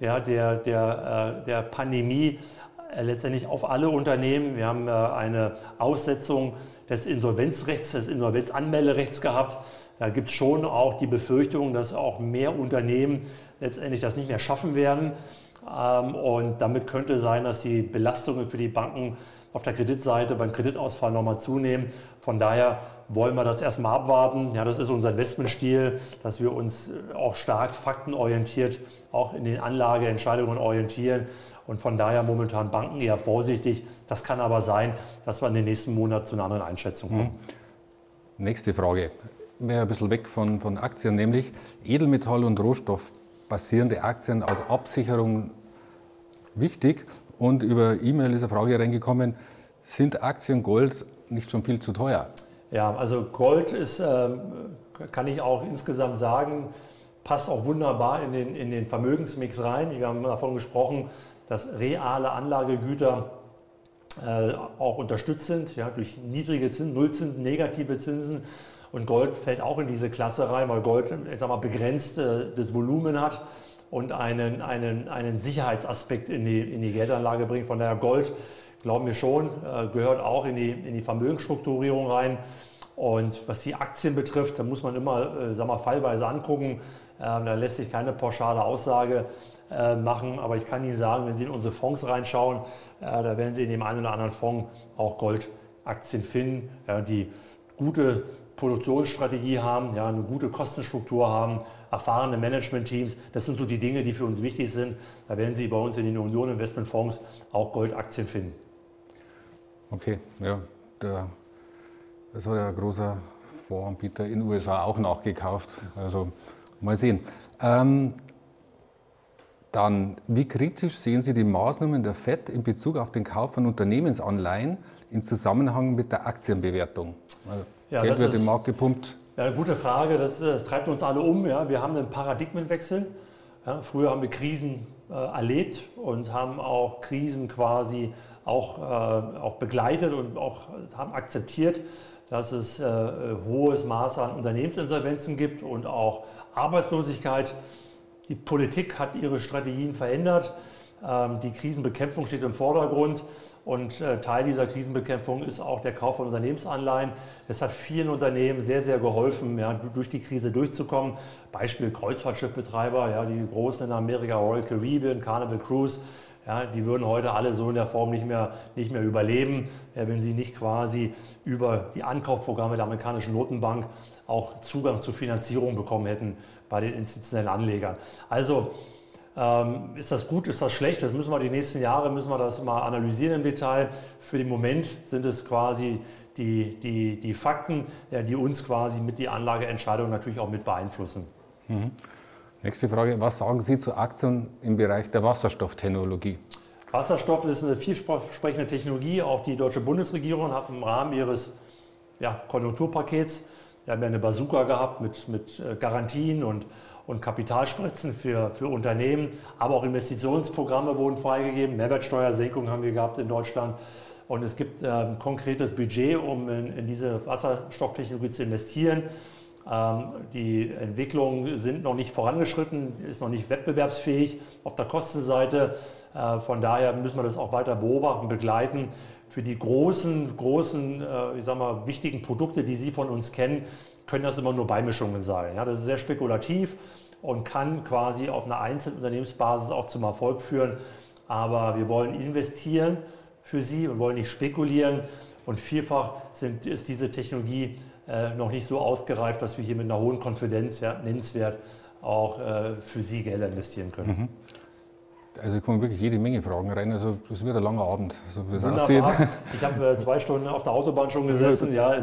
der Pandemie letztendlich auf alle Unternehmen. Wir haben eine Aussetzung des Insolvenzrechts, des Insolvenzanmelderechts gehabt. Da gibt es schon auch die Befürchtung, dass auch mehr Unternehmen letztendlich das nicht mehr schaffen werden. Und damit könnte sein, dass die Belastungen für die Banken auf der Kreditseite beim Kreditausfall nochmal zunehmen. Von daher wollen wir das erstmal abwarten. Ja, das ist unser Investmentstil, dass wir uns auch stark faktenorientiert auch in den Anlageentscheidungen orientieren. Und von daher momentan Banken eher vorsichtig. Das kann aber sein, dass wir in den nächsten Monaten zu einer anderen Einschätzung kommen. Nächste Frage. Ein bisschen weg von Aktien, nämlich Edelmetall- und Rohstoffbasierende Aktien als Absicherung wichtig. Und über E-Mail ist eine Frage reingekommen, sind Aktien Gold nicht schon viel zu teuer? Ja, also Gold ist, kann ich auch insgesamt sagen, passt auch wunderbar in den Vermögensmix rein. Wir haben davon gesprochen, dass reale Anlagegüter auch unterstützt sind, ja, durch niedrige Zinsen, Nullzinsen, negative Zinsen. Und Gold fällt auch in diese Klasse rein, weil Gold, ich sag mal, begrenztes Volumen hat und einen Sicherheitsaspekt in die Geldanlage bringt. Von daher Gold, glauben wir schon, gehört auch in die Vermögensstrukturierung rein. Und was die Aktien betrifft, da muss man immer fallweise angucken. Da lässt sich keine pauschale Aussage machen. Aber ich kann Ihnen sagen, wenn Sie in unsere Fonds reinschauen, da werden Sie in dem einen oder anderen Fonds auch Goldaktien finden, die gute Produktionsstrategie haben, eine gute Kostenstruktur haben, erfahrene Managementteams. Das sind so die Dinge, die für uns wichtig sind. Da werden Sie bei uns in den Union Investmentfonds auch Goldaktien finden. Okay, ja, das hat ein großer Fondsanbieter in den USA auch nachgekauft. Also mal sehen. Dann, wie kritisch sehen Sie die Maßnahmen der FED in Bezug auf den Kauf von Unternehmensanleihen im Zusammenhang mit der Aktienbewertung? Also, Geld wird im Markt gepumpt. Ja, eine gute Frage. Das treibt uns alle um. Ja. Wir haben einen Paradigmenwechsel. Ja. Früher haben wir Krisen erlebt und haben auch Krisen quasi auch begleitet und auch haben akzeptiert, dass es hohes Maß an Unternehmensinsolvenzen gibt und auch Arbeitslosigkeit. Die Politik hat ihre Strategien verändert. Die Krisenbekämpfung steht im Vordergrund. Und Teil dieser Krisenbekämpfung ist auch der Kauf von Unternehmensanleihen. Das hat vielen Unternehmen sehr, sehr geholfen, durch die Krise durchzukommen. Beispiel Kreuzfahrtschiffbetreiber, die großen in Amerika, Royal Caribbean, Carnival Cruise, die würden heute alle so in der Form nicht mehr überleben, wenn sie nicht quasi über die Ankaufprogramme der amerikanischen Notenbank auch Zugang zur Finanzierung bekommen hätten bei den institutionellen Anlegern. Also ist das gut, ist das schlecht? Das müssen wir die nächsten Jahre das mal analysieren im Detail. Für den Moment sind es quasi die Fakten, die uns quasi mit die Anlageentscheidung natürlich auch mit beeinflussen. Nächste Frage, was sagen Sie zu Aktien im Bereich der Wasserstofftechnologie? Wasserstoff ist eine vielversprechende Technologie. Auch die deutsche Bundesregierung hat im Rahmen ihres Konjunkturpakets, wir haben ja eine Bazooka gehabt mit Garantien und Kapitalspritzen für Unternehmen, aber auch Investitionsprogramme wurden freigegeben, Mehrwertsteuersenkung haben wir gehabt in Deutschland und es gibt ein konkretes Budget, um in diese Wasserstofftechnologie zu investieren. Die Entwicklungen sind noch nicht vorangeschritten, ist noch nicht wettbewerbsfähig auf der Kostenseite. Von daher müssen wir das auch weiter beobachten, begleiten. Für die großen, wichtigen Produkte, die Sie von uns kennen, können das immer nur Beimischungen sein. Das ist sehr spekulativ und kann quasi auf einer einzelnen Unternehmensbasis auch zum Erfolg führen. Aber wir wollen investieren für Sie und wollen nicht spekulieren. Und vielfach ist diese Technologie noch nicht so ausgereift, dass wir hier mit einer hohen Konfidenz, ja, nennenswert, auch für Sie Gelder investieren können. Mhm. Also kommen wirklich jede Menge Fragen rein, also es wird ein langer Abend, so wie es Wunderbar. aussieht. Ich habe 2 Stunden auf der Autobahn schon gesessen, ja,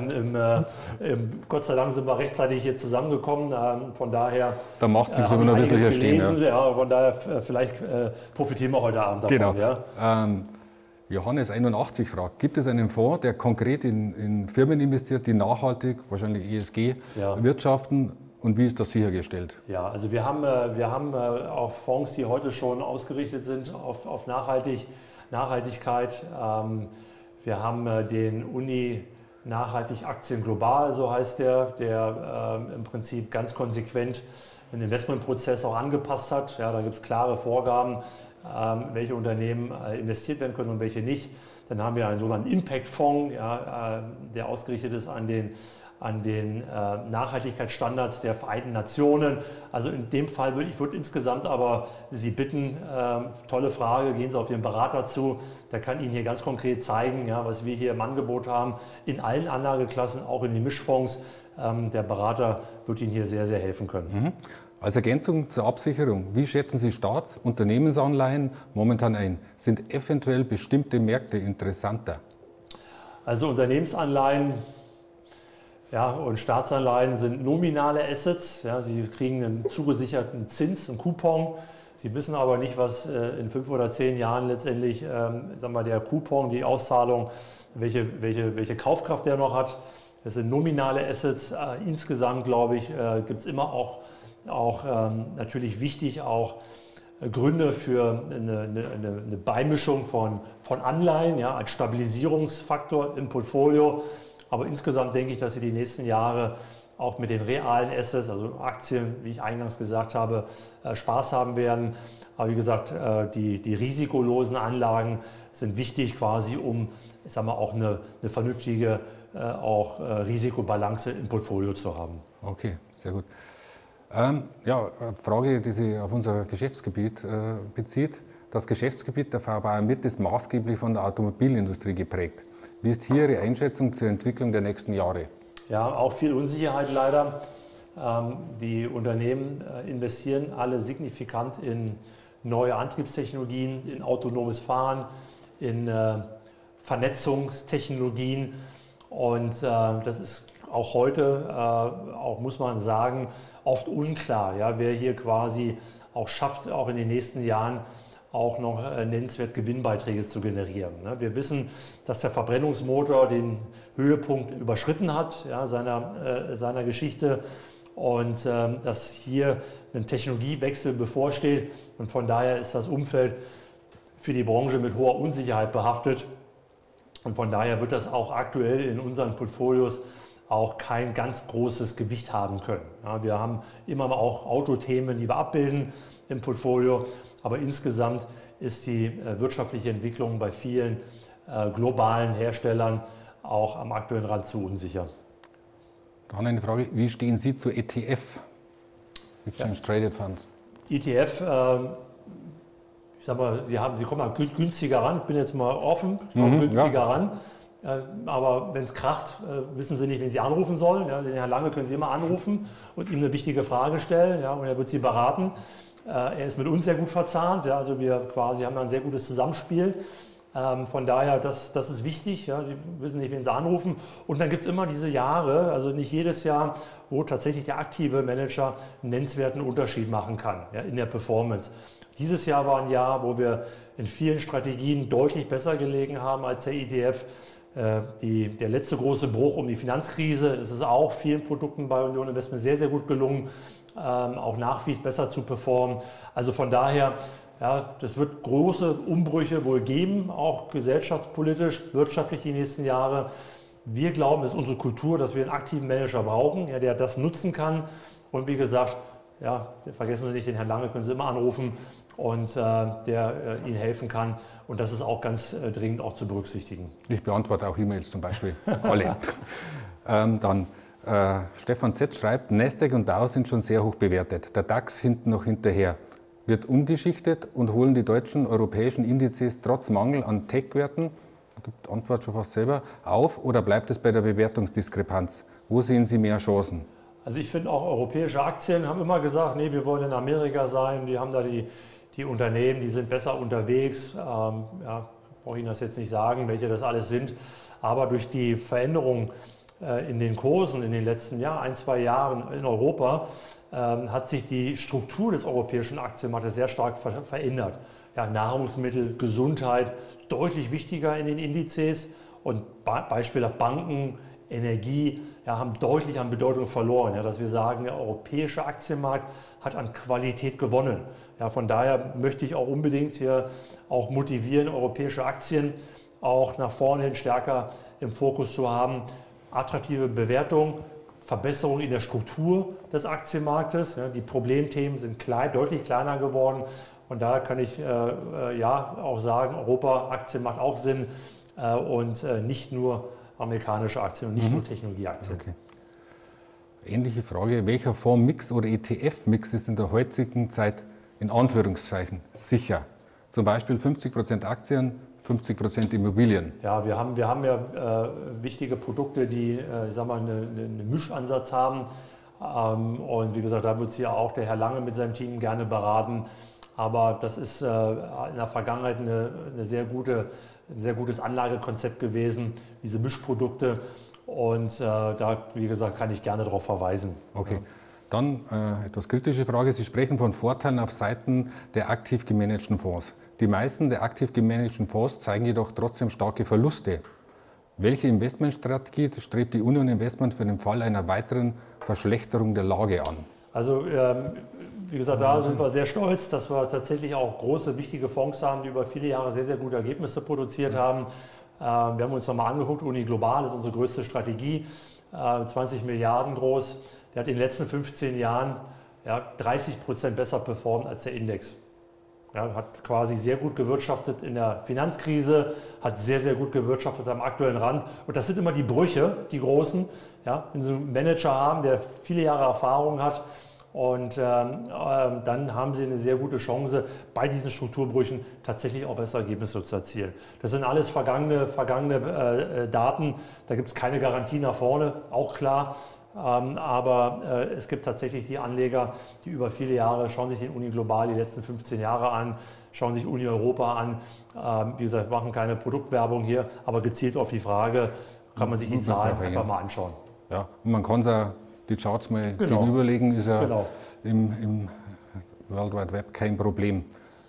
Gott sei Dank sind wir rechtzeitig hier zusammengekommen, von daher Da macht es nichts, wenn wir noch ein bisschen hier stehen. Ja, von daher vielleicht profitieren wir heute Abend davon. Genau. Ja. Johannes81 fragt, gibt es einen Fonds, der konkret in Firmen investiert, die nachhaltig, wahrscheinlich ESG, wirtschaften? Und wie ist das sichergestellt? Ja, also wir haben auch Fonds, die heute schon ausgerichtet sind auf Nachhaltigkeit. Wir haben den Uni Nachhaltig Aktien Global, so heißt der im Prinzip ganz konsequent den Investmentprozess auch angepasst hat. Ja, da gibt es klare Vorgaben, welche Unternehmen investiert werden können und welche nicht. Dann haben wir einen sogenannten Impact-Fonds, ja, der ausgerichtet ist an den Nachhaltigkeitsstandards der Vereinten Nationen. Also in dem Fall würde ich insgesamt aber Sie bitten, tolle Frage, gehen Sie auf Ihren Berater zu, der kann Ihnen hier ganz konkret zeigen, ja, was wir hier im Angebot haben, in allen Anlageklassen, auch in den Mischfonds. Der Berater wird Ihnen hier sehr, sehr helfen können. Mhm. Als Ergänzung zur Absicherung, wie schätzen Sie Staats- und Unternehmensanleihen momentan ein? Sind eventuell bestimmte Märkte interessanter? Also Unternehmensanleihen, ja, und Staatsanleihen sind nominale Assets. Ja, Sie kriegen einen zugesicherten Zins, einen Coupon. Sie wissen aber nicht, was in 5 oder 10 Jahren letztendlich sagen wir, der Coupon, die Auszahlung, welche Kaufkraft der noch hat. Das sind nominale Assets. Insgesamt, glaube ich, gibt es immer auch natürlich wichtig, auch Gründe für eine Beimischung von Anleihen, ja, als Stabilisierungsfaktor im Portfolio. Aber insgesamt denke ich, dass Sie die nächsten Jahre auch mit den realen Assets, also Aktien, wie ich eingangs gesagt habe, Spaß haben werden. Aber wie gesagt, die risikolosen Anlagen sind wichtig quasi, um, ich sag mal, auch eine vernünftige auch Risikobalance im Portfolio zu haben. Okay, sehr gut. Ja, eine Frage, die sich auf unser Geschäftsgebiet bezieht. Das Geschäftsgebiet der VBA MIT ist maßgeblich von der Automobilindustrie geprägt. Wie ist hier Ihre Einschätzung zur Entwicklung der nächsten Jahre? Ja, auch viel Unsicherheit leider. Die Unternehmen investieren alle signifikant in neue Antriebstechnologien, in autonomes Fahren, in Vernetzungstechnologien. Und das ist auch heute, auch muss man sagen, oft unklar, ja, wer hier quasi auch schafft, auch in den nächsten Jahren auch noch nennenswert Gewinnbeiträge zu generieren. Wir wissen, dass der Verbrennungsmotor den Höhepunkt überschritten hat, ja, seiner Geschichte, und dass hier ein Technologiewechsel bevorsteht. Und von daher ist das Umfeld für die Branche mit hoher Unsicherheit behaftet. Und von daher wird das auch aktuell in unseren Portfolios auch kein ganz großes Gewicht haben können. Ja, wir haben immer auch Autothemen, die wir abbilden im Portfolio. Aber insgesamt ist die wirtschaftliche Entwicklung bei vielen globalen Herstellern auch am aktuellen Rand zu unsicher. Dann eine Frage, wie stehen Sie zu ETF, Exchange Traded Funds? ETF, ich sag mal, Sie kommen mal günstiger ran, ich bin jetzt mal offen, günstiger ran. Aber wenn es kracht, wissen Sie nicht, wen Sie anrufen sollen. Ja, den Herrn Lange können Sie immer anrufen und ihm eine wichtige Frage stellen, ja, und er wird Sie beraten. Er ist mit uns sehr gut verzahnt, ja, also wir quasi haben ein sehr gutes Zusammenspiel. Von daher, das ist wichtig, ja, Sie wissen nicht, wen Sie anrufen. Und dann gibt es immer diese Jahre, also nicht jedes Jahr, wo tatsächlich der aktive Manager einen nennenswerten Unterschied machen kann, ja, in der Performance. Dieses Jahr war ein Jahr, wo wir in vielen Strategien deutlich besser gelegen haben als der ETF. Der letzte große Bruch um die Finanzkrise ist es auch vielen Produkten bei Union Investment sehr, sehr gut gelungen, auch nachwies besser zu performen. Also von daher, ja, das wird große Umbrüche wohl geben, auch gesellschaftspolitisch, wirtschaftlich die nächsten Jahre. Wir glauben, es ist unsere Kultur, dass wir einen aktiven Manager brauchen, ja, der das nutzen kann. Und wie gesagt, ja, vergessen Sie nicht, den Herrn Lange können Sie immer anrufen und der Ihnen helfen kann. Und das ist auch ganz dringend auch zu berücksichtigen. Ich beantworte auch E-Mails zum Beispiel, alle. Stefan Z. schreibt, Nasdaq und Dow sind schon sehr hoch bewertet. Der DAX hinten noch hinterher. Wird umgeschichtet und holen die deutschen, europäischen Indizes trotz Mangel an Tech-Werten gibt die Antwort schon fast selber, auf oder bleibt es bei der Bewertungsdiskrepanz? Wo sehen Sie mehr Chancen? Also ich finde auch europäische Aktien haben immer gesagt, nee, wir wollen in Amerika sein, die haben da die Unternehmen, die sind besser unterwegs. Ja, brauche ich Ihnen das jetzt nicht sagen, welche das alles sind. Aber durch die Veränderung in den Kursen in den letzten Jahren, 1-2 Jahren in Europa, hat sich die Struktur des europäischen Aktienmarktes sehr stark verändert. Ja, Nahrungsmittel, Gesundheit deutlich wichtiger in den Indizes und Beispiele Banken, Energie haben deutlich an Bedeutung verloren. Ja, dass wir sagen, der europäische Aktienmarkt hat an Qualität gewonnen. Ja, von daher möchte ich auch unbedingt hier auch motivieren, europäische Aktien auch nach vorne hin stärker im Fokus zu haben. Attraktive Bewertung, Verbesserung in der Struktur des Aktienmarktes. Ja, die Problemthemen sind deutlich kleiner geworden. Und da kann ich ja auch sagen, Europa-Aktien macht auch Sinn und nicht nur amerikanische Aktien und nicht nur Technologieaktien. Okay. Ähnliche Frage, welcher Fondsmix oder ETF-Mix ist in der heutigen Zeit in Anführungszeichen sicher? Zum Beispiel 50% Aktien, 50% Immobilien. Ja, wir haben ja wichtige Produkte, die ich sag mal, einen Mischansatz haben. Und wie gesagt, da wird sich ja auch der Herr Lange mit seinem Team gerne beraten. Aber das ist in der Vergangenheit ein sehr gutes Anlagekonzept gewesen, diese Mischprodukte. Und da, wie gesagt, kann ich gerne darauf verweisen. Okay. Dann etwas kritische Frage. Sie sprechen von Vorteilen auf Seiten der aktiv gemanagten Fonds. Die meisten der aktiv gemanagten Fonds zeigen jedoch trotzdem starke Verluste. Welche Investmentstrategie strebt die Union Investment für den Fall einer weiteren Verschlechterung der Lage an? Also wie gesagt, da sind wir sehr stolz, dass wir tatsächlich auch große, wichtige Fonds haben, die über viele Jahre sehr, sehr gute Ergebnisse produziert haben. Wir haben uns nochmal angeguckt, Uni Global ist unsere größte Strategie, 20 Milliarden groß. Der hat in den letzten 15 Jahren 30% besser performt als der Index. Ja, hat quasi sehr gut gewirtschaftet in der Finanzkrise, hat sehr, sehr gut gewirtschaftet am aktuellen Rand. Und das sind immer die Brüche, die großen, ja, wenn Sie einen Manager haben, der viele Jahre Erfahrung hat. Und dann haben Sie eine sehr gute Chance, bei diesen Strukturbrüchen tatsächlich auch bessere Ergebnisse zu erzielen. Das sind alles vergangene Daten, da gibt es keine Garantie nach vorne, auch klar. Aber es gibt tatsächlich die Anleger, die über viele Jahre schauen sich den Uni Global die letzten 15 Jahre an, schauen sich Uni Europa an. Wie gesagt, machen keine Produktwerbung hier, aber gezielt auf die Frage, kann man sich die Zahlen einfach mal anschauen. Ja, und man kann die Charts mal gegenüberlegen, ist ja im World Wide Web kein Problem.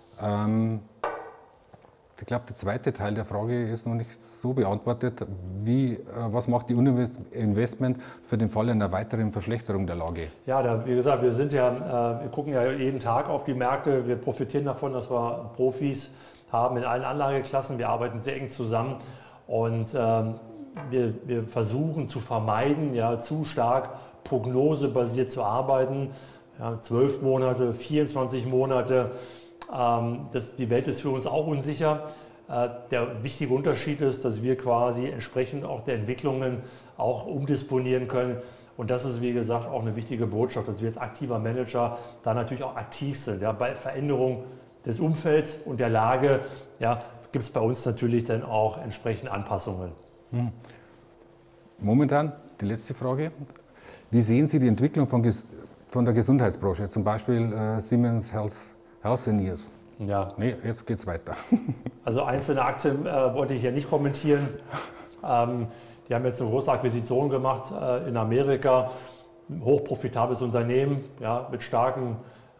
Ich glaube, der zweite Teil der Frage ist noch nicht so beantwortet. Was macht die Union Investment für den Fall einer weiteren Verschlechterung der Lage? Ja, wie gesagt, wir gucken ja jeden Tag auf die Märkte. Wir profitieren davon, dass wir Profis haben in allen Anlageklassen. Wir arbeiten sehr eng zusammen und wir versuchen zu vermeiden, zu stark prognosebasiert zu arbeiten. 12 Monate, 24 Monate. Die Welt ist für uns auch unsicher. Der wichtige Unterschied ist, dass wir quasi entsprechend auch der Entwicklungen auch umdisponieren können. Und das ist, wie gesagt, auch eine wichtige Botschaft, dass wir als aktiver Manager da natürlich auch aktiv sind. Ja, bei Veränderung des Umfelds und der Lage gibt es bei uns natürlich dann auch entsprechend Anpassungen. Momentan, die letzte Frage. Wie sehen Sie die Entwicklung von der Gesundheitsbranche, zum Beispiel Siemens Healthineers? Ja. Nee, jetzt geht es weiter. Also einzelne Aktien wollte ich ja nicht kommentieren. Die haben jetzt eine große Akquisition gemacht in Amerika. Ein hochprofitables Unternehmen, mit starken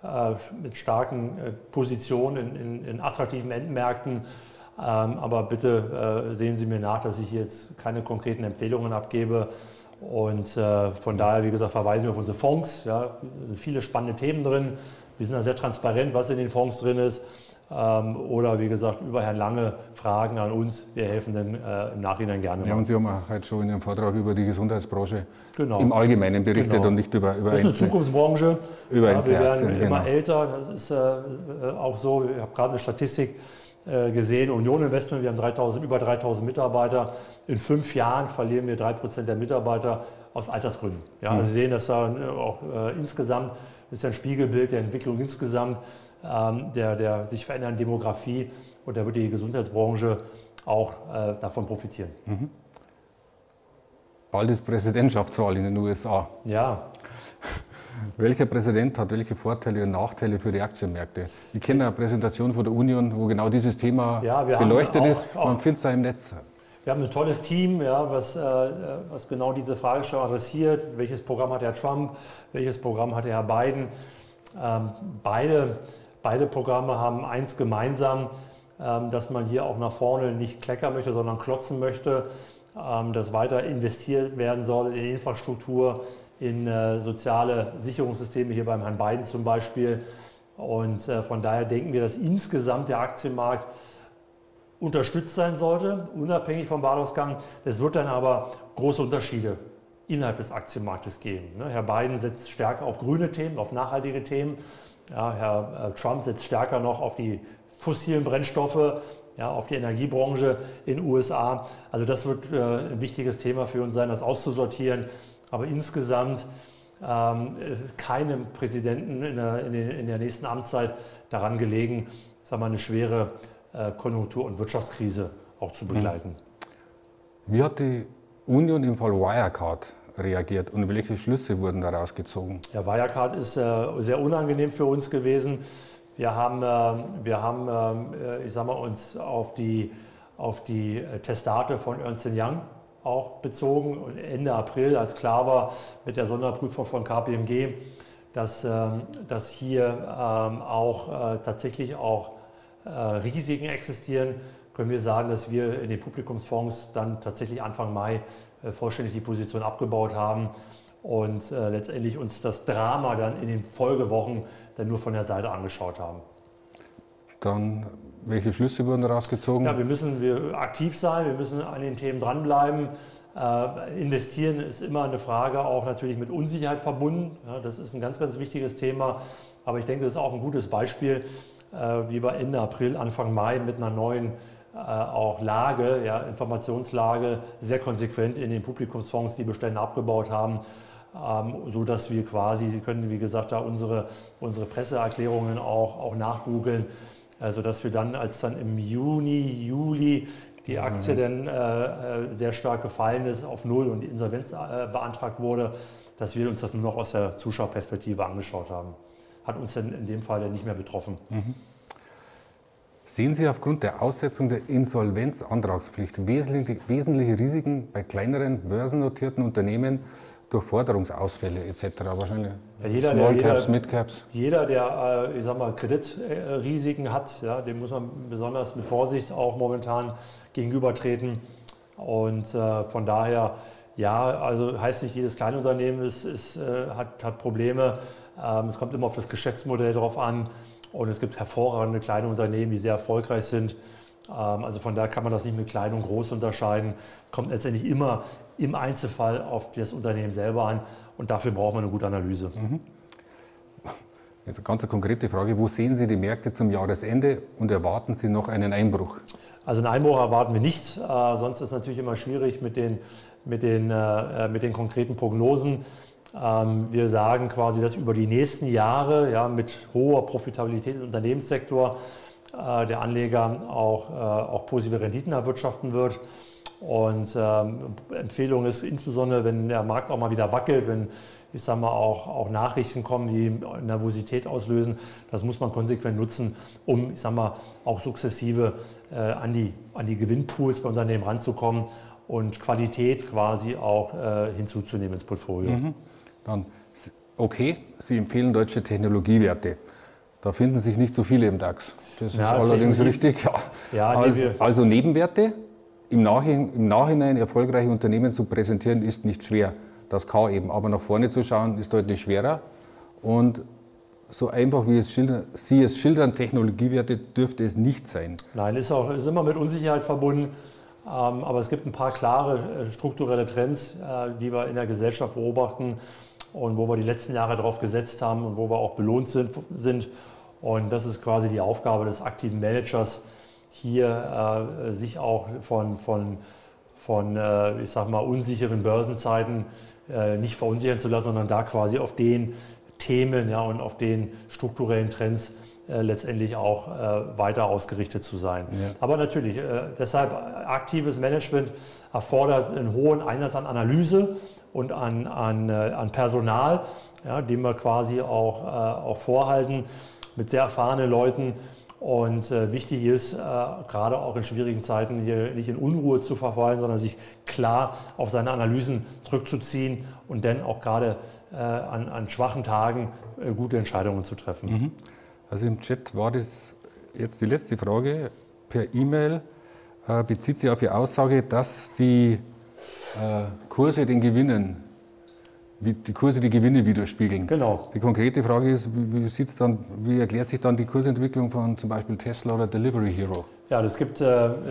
Positionen in attraktiven Endmärkten. Aber bitte sehen Sie mir nach, dass ich jetzt keine konkreten Empfehlungen abgebe. Und von daher, wie gesagt, verweisen wir auf unsere Fonds. Ja, sind viele spannende Themen drin. Wir sind da sehr transparent, was in den Fonds drin ist. Oder wie gesagt, über Herrn Lange Fragen an uns. Wir helfen dann im Nachhinein gerne. Ja, und Sie haben auch heute schon in Ihrem Vortrag über die Gesundheitsbranche im Allgemeinen berichtet und nicht über das ist eine Zukunftsbranche. Wir werden immer älter. Das ist auch so. Ich habe gerade eine Statistik gesehen. Union Investment, wir haben über 3000 Mitarbeiter. In 5 Jahren verlieren wir 3% der Mitarbeiter aus Altersgründen. Ja, also Sie sehen, dass da auch insgesamt ist ein Spiegelbild der Entwicklung insgesamt, der sich verändernden Demografie. Und da wird die Gesundheitsbranche auch davon profitieren. Bald ist Präsidentschaftswahl in den USA. Ja. Welcher Präsident hat welche Vorteile und Nachteile für die Aktienmärkte? Ich kenne eine Präsentation von der Union, wo genau dieses Thema beleuchtet ist. Man findet es auch im Netz. Wir haben ein tolles Team, ja, was genau diese Fragestellung adressiert. Welches Programm hat Herr Trump? Welches Programm hat Herr Biden? Beide Programme haben eins gemeinsam, dass man hier auch nach vorne nicht kleckern möchte, sondern klotzen möchte, dass weiter investiert werden soll in Infrastruktur, in soziale Sicherungssysteme, hier beim Herrn Biden zum Beispiel. Und von daher denken wir, dass insgesamt der Aktienmarkt unterstützt sein sollte, unabhängig vom Wahlausgang. Es wird dann aber große Unterschiede innerhalb des Aktienmarktes geben. Herr Biden setzt stärker auf grüne Themen, auf nachhaltige Themen. Ja, Herr Trump setzt stärker noch auf die fossilen Brennstoffe, ja, auf die Energiebranche in den USA. Also das wird ein wichtiges Thema für uns sein, das auszusortieren. Aber insgesamt keinem Präsidenten in der nächsten Amtszeit daran gelegen, sagen wir, eine schwere Konjunktur- und Wirtschaftskrise auch zu begleiten. Wie hat die Union im Fall Wirecard reagiert und welche Schlüsse wurden daraus gezogen? Ja, Wirecard ist sehr unangenehm für uns gewesen. Wir haben ich sag mal, uns auf die Testate von Ernst & Young auch bezogen und Ende April, als klar war mit der Sonderprüfung von KPMG, dass hier tatsächlich auch Risiken existieren, können wir sagen, dass wir in den Publikumsfonds dann tatsächlich Anfang Mai vollständig die Position abgebaut haben und letztendlich uns das Drama dann in den Folgewochen dann nur von der Seite angeschaut haben. Dann, welche Schlüsse wurden daraus gezogen? Ja, wir müssen aktiv sein, wir müssen an den Themen dranbleiben. Investieren ist immer eine Frage, auch natürlich mit Unsicherheit verbunden. Ja, das ist ein ganz, ganz wichtiges Thema. Aber ich denke, das ist auch ein gutes Beispiel, wie wir Ende April, Anfang Mai mit einer neuen auch Lage, ja, Informationslage, sehr konsequent in den Publikumsfonds die Bestände abgebaut haben, sodass wir quasi, Sie können wie gesagt da unsere Presseerklärungen auch nachgoogeln, sodass wir dann, als dann im Juni, Juli die Aktie dann sehr stark gefallen ist auf Null und die Insolvenz beantragt wurde, dass wir uns das nur noch aus der Zuschauerperspektive angeschaut haben. Hat uns dann in dem Fall dann nicht mehr betroffen. Sehen Sie aufgrund der Aussetzung der Insolvenzantragspflicht wesentliche Risiken bei kleineren börsennotierten Unternehmen durch Forderungsausfälle etc.? Wahrscheinlich ja, Small Caps, Mid Caps? Jeder, der ich sag mal, Kreditrisiken hat, ja, dem muss man besonders mit Vorsicht auch momentan gegenübertreten. Und von daher, ja, also heißt nicht, jedes Kleinunternehmen hat Probleme. Es kommt immer auf das Geschäftsmodell drauf an und es gibt hervorragende kleine Unternehmen, die sehr erfolgreich sind. Also von daher kann man das nicht mit klein und groß unterscheiden. Kommt letztendlich immer im Einzelfall auf das Unternehmen selber an und dafür braucht man eine gute Analyse. Jetzt eine ganz konkrete Frage, wo sehen Sie die Märkte zum Jahresende und erwarten Sie noch einen Einbruch? Also einen Einbruch erwarten wir nicht, sonst ist es natürlich immer schwierig mit den konkreten Prognosen. Wir sagen quasi, dass über die nächsten Jahre, ja, mit hoher Profitabilität im Unternehmenssektor der Anleger auch positive Renditen erwirtschaften wird. Und Empfehlung ist insbesondere, wenn der Markt auch mal wieder wackelt, wenn ich sage mal auch Nachrichten kommen, die Nervosität auslösen, das muss man konsequent nutzen, um ich sage mal auch sukzessive an die Gewinnpools bei Unternehmen ranzukommen und Qualität quasi auch hinzuzunehmen ins Portfolio. Dann, okay, Sie empfehlen deutsche Technologiewerte. Da finden sich nicht so viele im DAX. Das ist allerdings richtig. Ja. Also Nebenwerte im Nachhinein erfolgreiche Unternehmen zu präsentieren, ist nicht schwer. Das kann eben, aber nach vorne zu schauen, ist deutlich schwerer. Und so einfach wie Sie es schildern, Technologiewerte dürfte es nicht sein. Nein, ist immer mit Unsicherheit verbunden. Aber es gibt ein paar klare strukturelle Trends, die wir in der Gesellschaft beobachten und wo wir die letzten Jahre darauf gesetzt haben und wo wir auch belohnt sind. Und das ist quasi die Aufgabe des aktiven Managers, hier sich auch von ich sag mal, unsicheren Börsenzeiten nicht verunsichern zu lassen, sondern da quasi auf den Themen, ja, und auf den strukturellen Trends letztendlich auch weiter ausgerichtet zu sein. Ja. Aber natürlich, deshalb aktives Management erfordert einen hohen Einsatz an Analyse und an Personal, ja, den wir quasi auch vorhalten mit sehr erfahrenen Leuten. Und wichtig ist, gerade auch in schwierigen Zeiten hier nicht in Unruhe zu verfallen, sondern sich klar auf seine Analysen zurückzuziehen und dann auch gerade an schwachen Tagen gute Entscheidungen zu treffen. Mhm. Also im Chat war das jetzt die letzte Frage. Per E-Mail bezieht sich auf die Aussage, dass die Kurse den Gewinnen, die Kurse die Gewinne widerspiegeln. Genau. Die konkrete Frage ist, wie erklärt sich dann die Kursentwicklung von zum Beispiel Tesla oder Delivery Hero? Ja, es gibt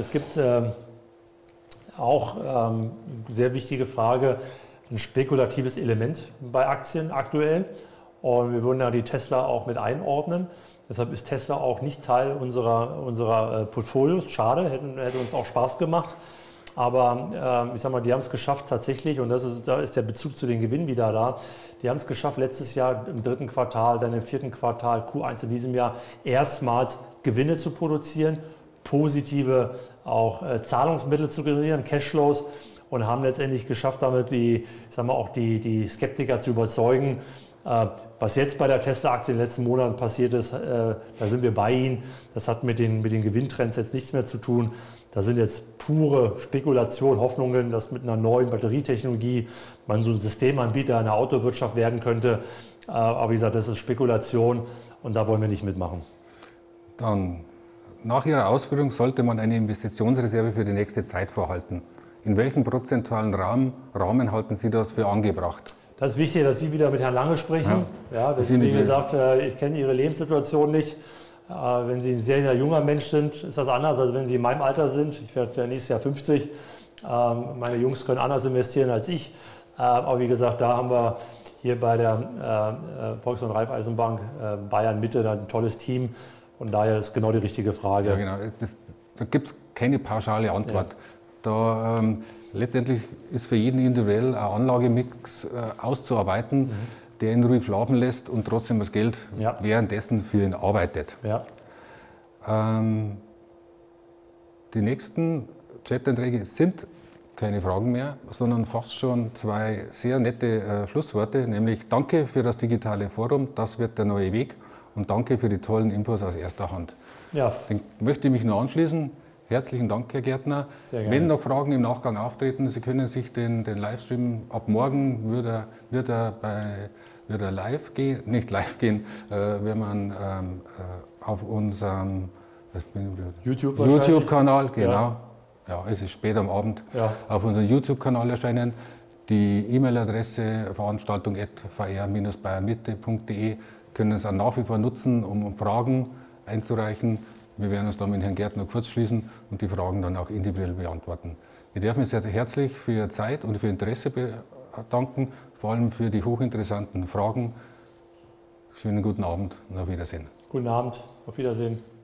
auch sehr wichtige Frage, ein spekulatives Element bei Aktien aktuell. Und wir würden da die Tesla auch mit einordnen. Deshalb ist Tesla auch nicht Teil unserer Portfolios. Schade, hätte uns auch Spaß gemacht. Aber ich sag mal, die haben es geschafft tatsächlich, und da ist der Bezug zu den Gewinnen wieder da, die haben es geschafft, letztes Jahr im 3. Quartal, dann im 4. Quartal, Q1 in diesem Jahr, erstmals Gewinne zu produzieren, positive auch Zahlungsmittel zu generieren, Cashflows, und haben letztendlich geschafft, damit die Skeptiker zu überzeugen. Was jetzt bei der Tesla-Aktie in den letzten Monaten passiert ist, da sind wir bei Ihnen. Das hat mit den Gewinntrends jetzt nichts mehr zu tun. Da sind jetzt pure Spekulation, Hoffnungen, dass mit einer neuen Batterietechnologie man so ein Systemanbieter in der Autowirtschaft werden könnte. Aber wie gesagt, das ist Spekulation und da wollen wir nicht mitmachen. Dann, nach Ihrer Ausführung sollte man eine Investitionsreserve für die nächste Zeit vorhalten. In welchem prozentualen Rahmen halten Sie das für angebracht? Das ist wichtig, dass Sie wieder mit Herrn Lange sprechen. Ja, das ist, wie gesagt, ich kenne Ihre Lebenssituation nicht. Wenn Sie ein sehr, sehr junger Mensch sind, ist das anders, als wenn Sie in meinem Alter sind. Ich werde nächstes Jahr 50. Meine Jungs können anders investieren als ich. Aber wie gesagt, da haben wir hier bei der Volks- und Raiffeisenbank Bayern Mitte ein tolles Team. Und daher ist genau die richtige Frage. Ja, genau. Da gibt es keine pauschale Antwort. Ja. Letztendlich ist für jeden individuell ein Anlagemix auszuarbeiten, der ihn ruhig schlafen lässt und trotzdem das Geld währenddessen für ihn arbeitet. Ja. Die nächsten Chat-Einträge sind keine Fragen mehr, sondern fast schon zwei sehr nette Schlussworte, nämlich danke für das digitale Forum, das wird der neue Weg, und danke für die tollen Infos aus erster Hand. Ja. Dann möchte ich mich nur anschließen. Herzlichen Dank, Herr Gärtner. Sehr gerne. Wenn noch Fragen im Nachgang auftreten, Sie können sich den Livestream, ab morgen wird er live gehen, nicht live gehen, wenn man auf unserem YouTube-Kanal, genau, ja, es ist spät am Abend, auf unserem YouTube-Kanal erscheinen. Die E-Mail-Adresse veranstaltung@vr-bayernmitte.de können Sie auch nach wie vor nutzen, um Fragen einzureichen. Wir werden uns dann mit Herrn Gärtner kurz schließen und die Fragen dann auch individuell beantworten. Ich darf mich sehr herzlich für Ihre Zeit und für Ihr Interesse bedanken, vor allem für die hochinteressanten Fragen. Schönen guten Abend und auf Wiedersehen. Guten Abend, auf Wiedersehen.